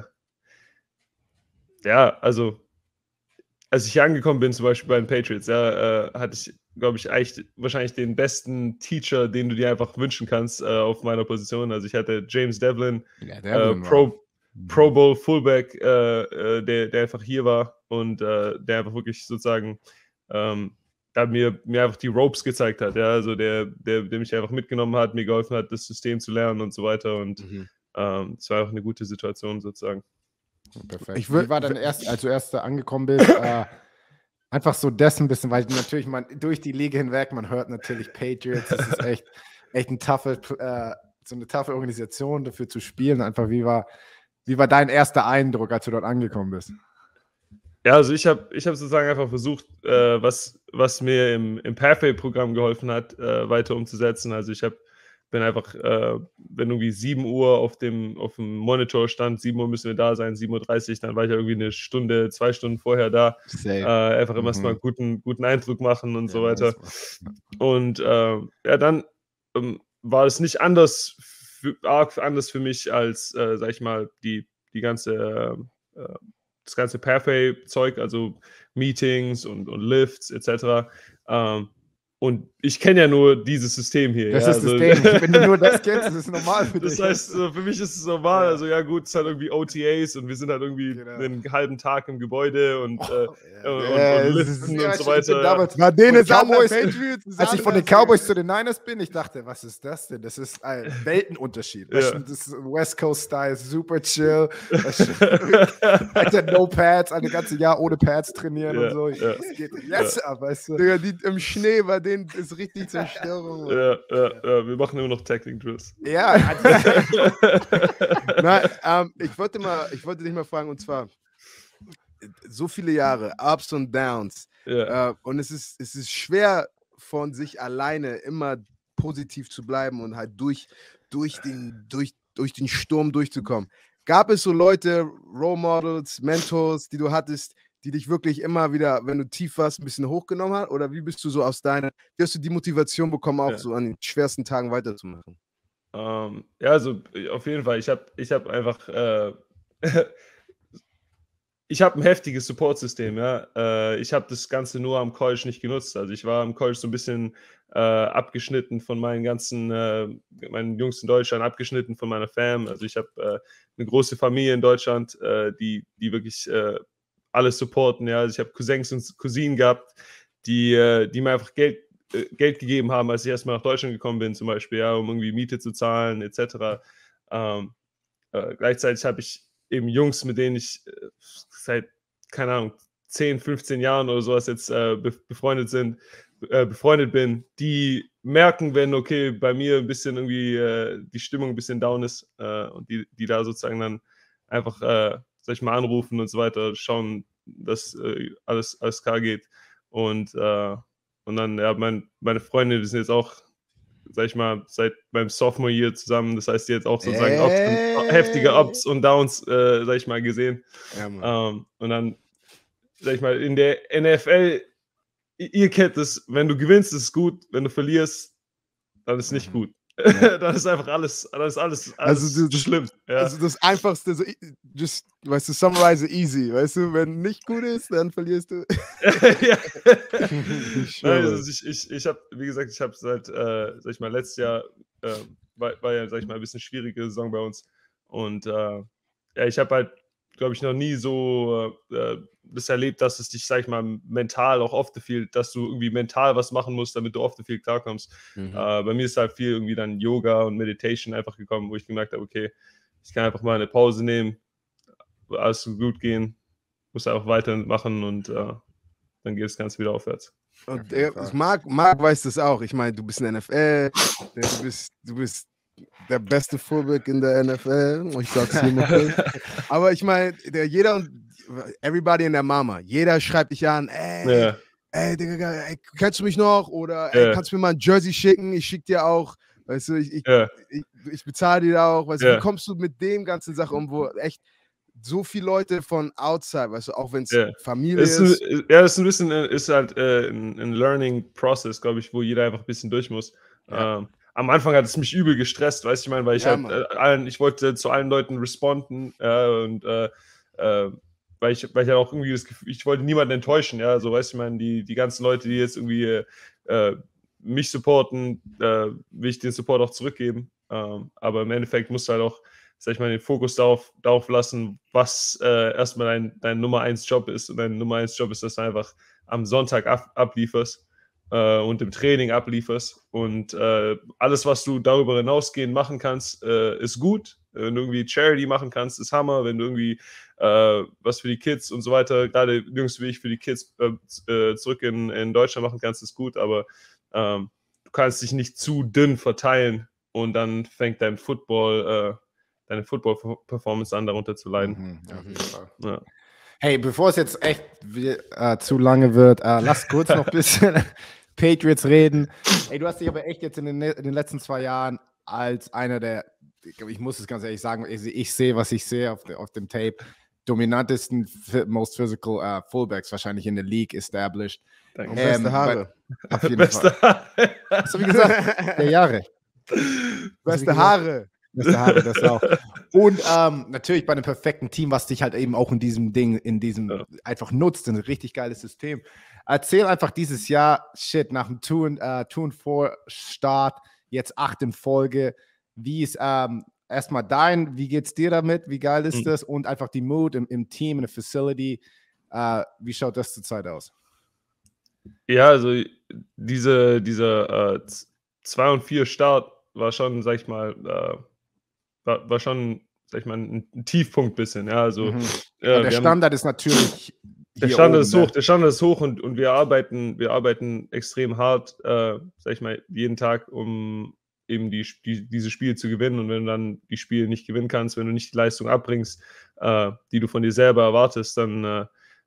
ja, also als ich hier angekommen bin, zum Beispiel bei den Patriots, hatte ich, glaube ich, eigentlich wahrscheinlich den besten Teacher, den du dir einfach wünschen kannst auf meiner Position. Also ich hatte James Devlin, Pro Bowl Fullback, der einfach hier war und der einfach wirklich sozusagen da mir einfach die Ropes gezeigt hat, ja, also der mich einfach mitgenommen hat, mir geholfen hat, das System zu lernen und so weiter und es war einfach eine gute Situation sozusagen. Perfekt. Wie war dann als du erst angekommen bist, einfach so dessen ein bisschen, weil natürlich durch die Liga hinweg, man hört natürlich Patriots, das ist echt eine taffe Organisation, dafür zu spielen. Einfach, wie war dein erster Eindruck, als du dort angekommen bist? Ja, also ich hab sozusagen einfach versucht, was mir im Pathway-Programm geholfen hat, weiter umzusetzen. Also bin einfach, wenn irgendwie 7 Uhr auf dem Monitor stand, 7 Uhr müssen wir da sein, 7:30 Uhr, dann war ich ja irgendwie 1 Stunde, 2 Stunden vorher da. Einfach immer erstmal einen guten Eindruck machen und so weiter. Und dann war es nicht arg anders für mich als, sag ich mal, das ganze Pathway-Zeug, also Meetings und Lifts etc. Und ich kenne ja nur dieses System hier. Das ist das Ding. Wenn du nur das kennst, das ist normal für dich. Das heißt, für mich ist es normal. Also ja gut, es ist halt irgendwie OTAs und wir sind halt irgendwie einen halben Tag im Gebäude und liften und so weiter. Als ich von den Cowboys zu den Niners bin, ich dachte, was ist das denn? Das ist ein Weltenunterschied. Das ist West Coast-Style, super chill. Alter, no Pads, ein ganzes Jahr ohne Pads trainieren und so. Das geht jetzt ab, weißt du. Digga, die im Schnee bei denen ist richtig Zerstörung. Ja, wir machen immer noch Technik Drills. Ja. Nein, ich wollte dich mal fragen, und zwar so viele Jahre, Ups und Downs. Und es ist schwer von sich alleine immer positiv zu bleiben und halt durch den Sturm durchzukommen. Gab es so Leute, Role Models, Mentors, die du hattest, die dich wirklich immer wieder, wenn du tief warst, ein bisschen hochgenommen hat? Oder wie bist du so wie hast du die Motivation bekommen, auch so an den schwersten Tagen weiterzumachen? Ja, also auf jeden Fall. Ich hab einfach ich habe ein heftiges Support-System, ja. Ich habe das Ganze nur am College nicht genutzt. Also ich war am College so ein bisschen abgeschnitten von meinen Jungs in Deutschland, abgeschnitten von meiner Fam. Also ich habe eine große Familie in Deutschland, die wirklich alles supporten, ja. Also ich habe Cousins und Cousinen gehabt, die mir einfach Geld gegeben haben, als ich erstmal nach Deutschland gekommen bin, zum Beispiel, ja, um irgendwie Miete zu zahlen, etc. Gleichzeitig habe ich eben Jungs, mit denen ich seit, keine Ahnung, 10, 15 Jahren oder sowas jetzt befreundet bin, die merken, wenn, okay, bei mir ein bisschen irgendwie die Stimmung ein bisschen down ist und die da sozusagen dann einfach, sag ich mal, anrufen und so weiter, schauen, dass alles klar geht. Und dann, ja, meine Freunde, die sind jetzt auch, sag ich mal, seit meinem Sophomore Year zusammen. Das heißt, die jetzt auch sozusagen heftige Ups und Downs, sag ich mal, gesehen. Ja, und dann, sag ich mal, in der NFL, ihr kennt es, wenn du gewinnst, ist es gut, wenn du verlierst, dann ist es nicht gut. Ja. Dann ist einfach alles also schlimm. Ja. Also das Einfachste, so, weißt du, summarize easy, weißt du, wenn nicht gut ist, dann verlierst du. Ja. Nein, also ich habe, wie gesagt, ich habe seit, sag ich mal, letztes Jahr, war ja, sag ich mal, ein bisschen schwierige Saison bei uns und ja, ich habe halt, glaube ich, noch nie so das erlebt, dass es dich, sag ich mal, mental auch off the field, dass du irgendwie mental was machen musst, damit du off the field klarkommst. Bei mir ist halt viel irgendwie dann Yoga und Meditation einfach gekommen, wo ich gemerkt habe, okay, ich kann einfach mal eine Pause nehmen, alles gut gehen, muss einfach weitermachen und dann geht das Ganze wieder aufwärts. Und Marc weiß das auch. Ich meine, du bist in der NFL, du bist der beste Fullback in der NFL. Ich sag's hier mal. Aber ich meine, everybody in der Mama, jeder schreibt dich an, ey, Digga, kennst du mich noch? Oder kannst du mir mal ein Jersey schicken? Ich schick dir auch, weißt du, ich bezahle dir auch. Weißt du, wie kommst du mit dem ganzen Sache um, wo echt so viele Leute von outside, weißt du, auch wenn es Familie ist. Ja, das ist ein bisschen, ist halt ein Learning-Process, glaube ich, wo jeder einfach ein bisschen durch muss. Ja. Am Anfang hat es mich übel gestresst, weißt du, ich meine, weil ich wollte zu allen Leuten responden und weil ich halt auch irgendwie das Gefühl, ich wollte niemanden enttäuschen, ja, so, weißt du, ich meine, die ganzen Leute, die jetzt irgendwie mich supporten, will ich den Support auch zurückgeben, aber im Endeffekt musst du halt auch, sag ich mal, den Fokus darauf lassen, was erstmal dein Nummer 1 Job ist. Und dein Nummer 1 Job ist, dass du einfach am Sonntag ablieferst und im Training ablieferst. Und alles, was du darüber hinausgehend machen kannst, ist gut. Wenn du irgendwie Charity machen kannst, ist Hammer. Wenn du irgendwie was für die Kids und so weiter, gerade Jungs wie ich für die Kids zurück in Deutschland machen kannst, ist gut. Aber du kannst dich nicht zu dünn verteilen und dann fängt deine Football-Performance an, darunter zu leiden. Auf jeden Fall. Ja. Hey, bevor es jetzt echt zu lange wird, lass kurz noch ein bisschen Patriots reden. Hey, du hast dich aber echt jetzt in den letzten 2 Jahren als einer der, ich muss es ganz ehrlich sagen, ich sehe, was ich sehe auf dem Tape, dominantesten, most physical Fullbacks wahrscheinlich in der League established. Beste Haare. Auf jeden Fall. Hast du wie gesagt, der Jahre. Beste Haare. Beste Haare, das auch. Und natürlich bei einem perfekten Team, was dich halt eben auch in diesem einfach nutzt, ein richtig geiles System. Erzähl einfach dieses Jahr, nach dem 2-4-Start, jetzt 8 in Folge, wie ist erstmal wie geht's dir damit, wie geil ist das und einfach die Mood im Team, in der Facility, wie schaut das zurzeit aus? Ja, also dieser 2-4-Start war schon, sag ich mal, war schon, sag ich mal, ein Tiefpunkt bisschen. Ja, also, der Standard ist natürlich der Standard ist hoch. Der Standard ist hoch und wir arbeiten extrem hart, sag ich mal, jeden Tag, um eben diese Spiele zu gewinnen. Und wenn du dann die Spiele nicht gewinnen kannst, wenn du nicht die Leistung abbringst, die du von dir selber erwartest, dann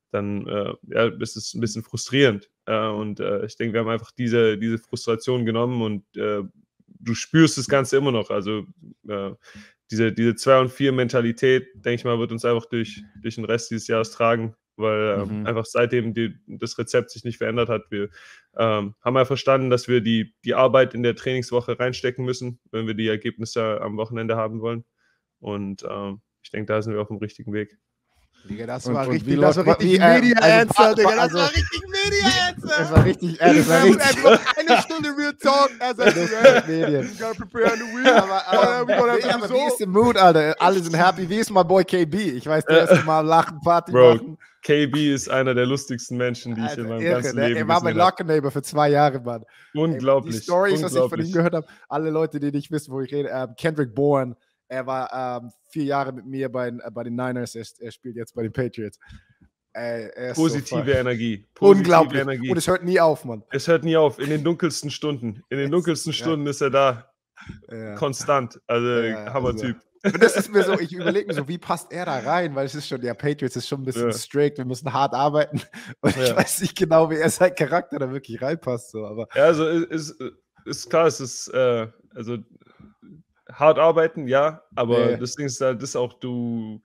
ist es ein bisschen frustrierend. Und ich denke, wir haben einfach diese Frustration genommen und du spürst das Ganze immer noch. Also diese 2-4-Mentalität, denke ich mal, wird uns einfach durch den Rest dieses Jahres tragen, weil einfach seitdem das Rezept sich nicht verändert hat. Wir haben ja verstanden, dass wir die Arbeit in der Trainingswoche reinstecken müssen, wenn wir die Ergebnisse am Wochenende haben wollen. Und ich denke, da sind wir auf dem richtigen Weg. Digga, das war richtig Media-Answer, Digga, das war richtig Media-Answer. Das war richtig, eine Stunde Real Talk, er sagt, Medien. You gotta prepare on the wheel. Aber wie ist der Mood, Alter? Alle sind happy. Wie ist mein Boy KB? Ich weiß, der erste Mal lachen, Party machen. KB ist einer der lustigsten Menschen, die ich in meinem ganzen Leben Er war mein Locker-Neighbor für 2 Jahre, Mann. Unglaublich. Die Stories, was ich von ihm gehört habe, alle Leute, die nicht wissen, wo ich rede, Kendrick Bourne, er war 4 Jahre mit mir bei den Niners, er spielt jetzt bei den Patriots. Positive Energie. Unglaublich. Energie. Und es hört nie auf, Mann. Es hört nie auf. In den dunkelsten Stunden. In den dunkelsten Stunden ist er da. Konstant. Also, Hammer-Typ. Und das ist mir so, ich überlege mir so, wie passt er da rein? Weil es ist schon, Patriots ist schon ein bisschen strikt, wir müssen hart arbeiten. Und ich weiß nicht genau, wie er sein Charakter da wirklich reinpasst. So, aber ja, also ist klar, es ist also hart arbeiten, ja, aber das Ding ist halt, das auch du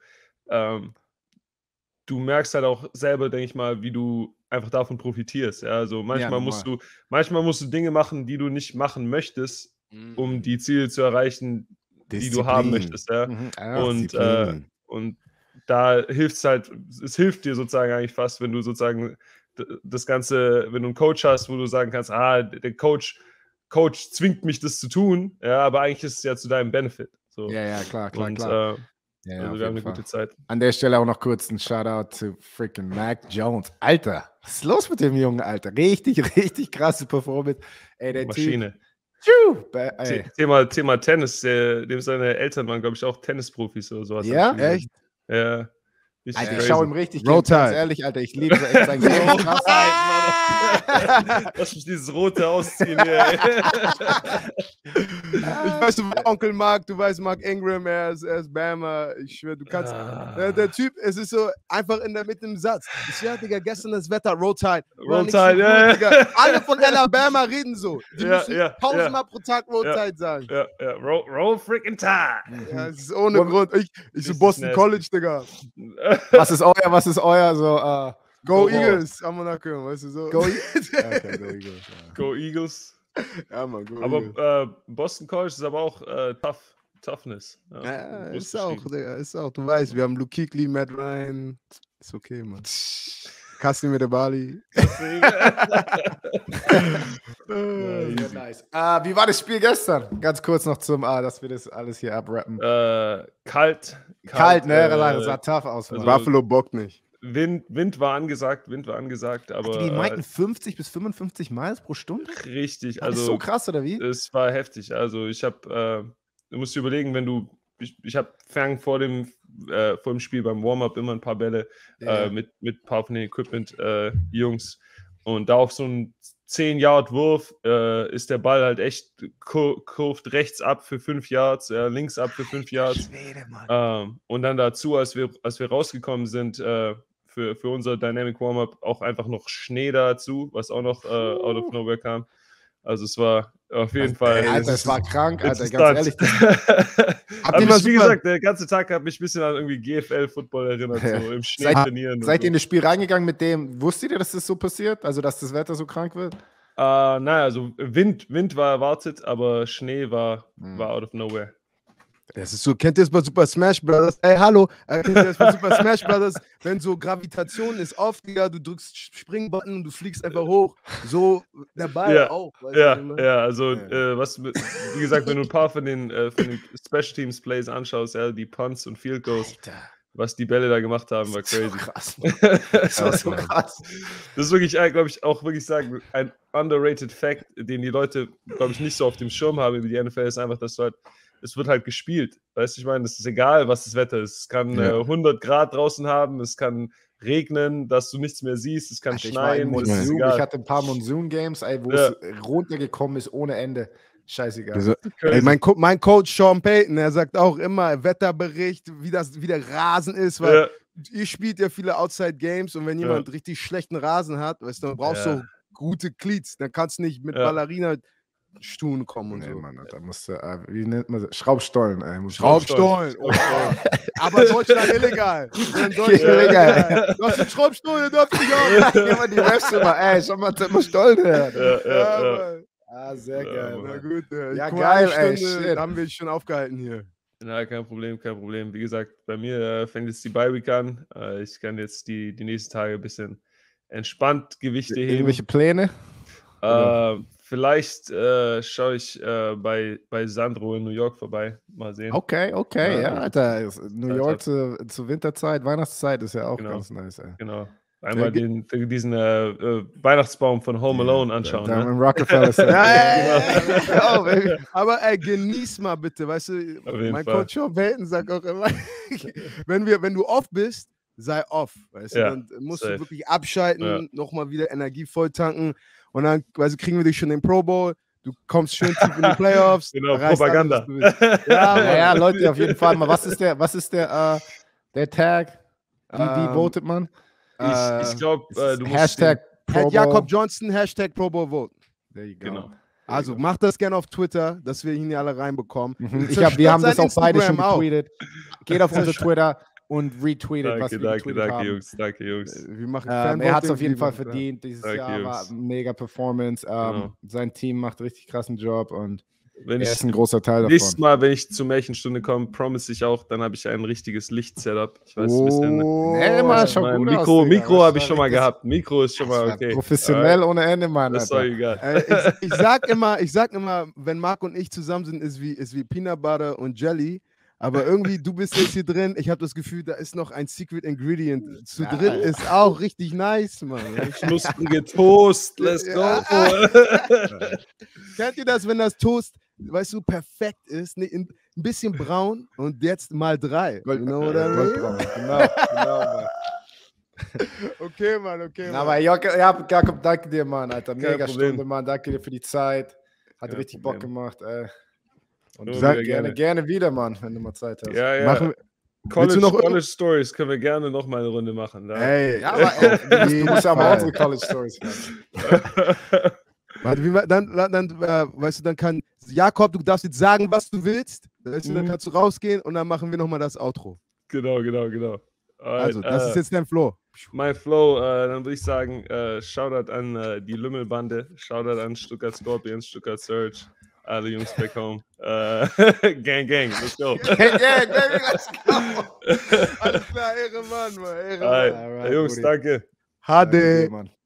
merkst halt auch selber, denke ich mal, wie du einfach davon profitierst. Ja? Also manchmal musst du Dinge machen, die du nicht machen möchtest, um die Ziele zu erreichen, die du haben möchtest. Ja? Und da hilft es hilft dir sozusagen eigentlich fast, wenn du sozusagen das Ganze, wenn du einen Coach hast, wo du sagen kannst, der Coach zwingt mich, das zu tun, ja, aber eigentlich ist es ja zu deinem Benefit. So. Ja, klar. Also wir haben eine gute Zeit. An der Stelle auch noch kurz ein Shoutout zu freaking Mac Jones. Alter, was ist los mit dem Jungen, Alter? Richtig, richtig krasse Performance. Ey, der Maschine. Typ. Thema Tennis. Dem seine Eltern waren, glaube ich, auch Tennisprofis oder sowas. Ja, echt? Ja. Alter, ich schaue ihm richtig ganz ehrlich, Alter, ich liebe so echt sein Game. Lass mich dieses Rote ausziehen hier, ey. Ich weiß, du weißt Onkel Mark, du weißt Mark Ingram, er ist Bama. Ich schwöre, du kannst. Der Typ, es ist so einfach in der Mitte im Satz. Digga, gestern das Wetter, Roll Tide. Roll Tide, ja. Alle von Alabama reden so. Die müssen 1000-mal pro Tag Roll Tide sagen. Ja. Roll freaking Tide. Ja, das ist ohne Grund. Ich so Boston College, Digga. Was ist euer so, Go Eagles, Amonake, weißt du so. Go Eagles. Okay, Go Eagles. Ja. Go Eagles. Ja, Mann, Go Eagles. Aber Boston College ist aber auch Toughness. Ja, ist auch, Digga, ist auch. Du weißt, wir haben Luke Kuechly, Matt Ryan. Ist okay, Mann. Kasim mit der Bali. Nice. Wie war das Spiel gestern? Ganz kurz noch dass wir das alles hier abrappen. Kalt, ne? Das sah tough aus. Also Buffalo bockt nicht. Wind war angesagt, aber... Die meinten 50 bis 55 Miles pro Stunde? Richtig. Also, das ist so krass, oder wie? Es war heftig. Also ich habe, du musst dir überlegen, ich habe vor dem Spiel beim Warm-Up immer ein paar Bälle mit ein paar von den Equipment-Jungs und da auf so einen 10-Yard-Wurf ist der Ball halt echt kurvt rechts ab für 5 Yards, links ab für 5 Yards. Und dann dazu, als wir rausgekommen sind, für unser Dynamic Warm-Up auch einfach noch Schnee dazu, was auch noch out of nowhere kam. Also es war auf jeden Fall... Alter, es war krank, Alter, ganz ehrlich. Wie gesagt, der ganze Tag hat mich ein bisschen an irgendwie GFL-Football erinnert, so im Schnee trainieren. Seid ihr in das Spiel reingegangen mit dem, wusstet ihr, dass das so passiert? Also, dass das Wetter so krank wird? Naja, also Wind war erwartet, aber Schnee war out of nowhere. Das ist so, kennt ihr das bei Super Smash Brothers? Ey, hallo, kennt ihr das bei Super Smash Brothers? Wenn so Gravitation ist oft, Digga, du drückst Springbutton und du fliegst einfach hoch. So der Ball auch. Also wie gesagt, wenn du ein paar von den Special Teams Plays anschaust, die Punts und Field Goals, was die Bälle da gemacht haben, war crazy. So krass. Das war so krass. Das ist wirklich, glaube ich, auch wirklich sagen, ein underrated Fact, den die Leute, glaube ich, nicht so auf dem Schirm haben über die NFL, ist einfach, dass es wird halt gespielt. Weißt du, ich meine, es ist egal, was das Wetter ist. Es kann 100 Grad draußen haben, es kann regnen, dass du nichts mehr siehst, es kann schneien. Ich hatte ein paar Monsoon-Games, wo es runtergekommen ist ohne Ende. Scheißegal. Also, mein Coach Sean Payton, er sagt auch immer Wetterbericht, wie der Rasen ist, weil ihr spielt ja viele Outside-Games und wenn jemand richtig schlechten Rasen hat, weißt du, dann brauchst du gute Cleats, dann kannst du nicht mit Ballerina Stuhn kommen und so. Mann, da musst du, wie nennt man das? Schraubstollen. Schraubstollen. Oh. Aber Deutschland illegal. Illegal. Du hast einen Schraubstollen, der darf nicht auch. Immer die Refs immer, schon mal Stollen hören. Sehr geil. Na gut, geil, Stunde haben wir schon aufgehalten hier. Na, kein Problem. Wie gesagt, bei mir fängt jetzt die Bye-Week an. Ich kann jetzt die nächsten Tage ein bisschen entspannt Gewichte heben. Irgendwelche Pläne? Vielleicht schaue ich bei Sandro in New York vorbei. Mal sehen. Okay, ja, Alter. New York zur Winterzeit, Weihnachtszeit ist ja auch ganz nice, ey. Genau. Einmal diesen Weihnachtsbaum von Home Alone anschauen. Da im Rockefeller Center. Aber genieß mal bitte, weißt du, mein Coach Joe Welten sagt auch immer, wenn du off bist, sei off, weißt du, dann musst du wirklich abschalten, nochmal wieder Energie voll tanken und dann kriegen wir dich schon den Pro Bowl. Du kommst schön tief in die Playoffs. Genau, Propaganda. Ja, Leute, auf jeden Fall mal. Was ist der Tag? Wie votet man? Ich glaube, du musst Hashtag Pro Bowl. Jakob Johnson, Hashtag Pro Bowl voten. There you go. Genau. Also macht das gerne auf Twitter, dass wir ihn hier alle reinbekommen. Wir haben das auch beide schon getweetet. Geht auf unser Twitter und retweetet, was wir getweetet haben. Danke, Jungs. Wir machen er hat es auf jeden Fall verdient. Dieses Jahr war mega Performance. Sein Team macht richtig krassen Job und er ist ein großer Teil davon. Nächstes Mal, wenn ich zur Märchenstunde komme, promise ich auch, dann habe ich ein richtiges Licht-Setup. Ich weiß ein bisschen. Mikro habe ich schon mal gehabt. Mikro ist schon mal okay. Professionell ohne Ende, Mann. Das ist doch egal. Ich sag immer, wenn Marc und ich zusammen sind, ist wie Peanut Butter und Jelly. Aber irgendwie, du bist jetzt hier drin. Ich habe das Gefühl, da ist noch ein Secret Ingredient. Zu drin ist auch richtig nice, Mann. Knusprige Toast, let's go. Kennt ihr das, wenn das Toast, weißt du, perfekt ist? Nee, ein bisschen braun und jetzt mal 3. Goldbraun. Genau, Mann. Okay, Mann. Aber Jakob, danke dir, Mann, Alter. Mega Stunde, Mann. Danke dir für die Zeit. Hat richtig Bock gemacht, ey. Und sag gerne wieder, Mann, wenn du mal Zeit hast. Ja. College Stories können wir gerne noch mal eine Runde machen. Ey, aber du musst ja mal unsere College Stories machen. Warte, dann weißt du, dann kann Jakob, du darfst jetzt sagen, was du willst. Weißt du, dann kannst du rausgehen und dann machen wir noch mal das Outro. Genau. Also, das ist jetzt dein Flow. Mein Flow, dann würde ich sagen, Shoutout an die Lümmelbande, Shoutout an Stuttgart Scorpions, Stuttgart Surge. Alle Jungs back home. Gang, let's go. Gang, let's go. Alles klar, Ehre Mann. Jungs, danke. Hade.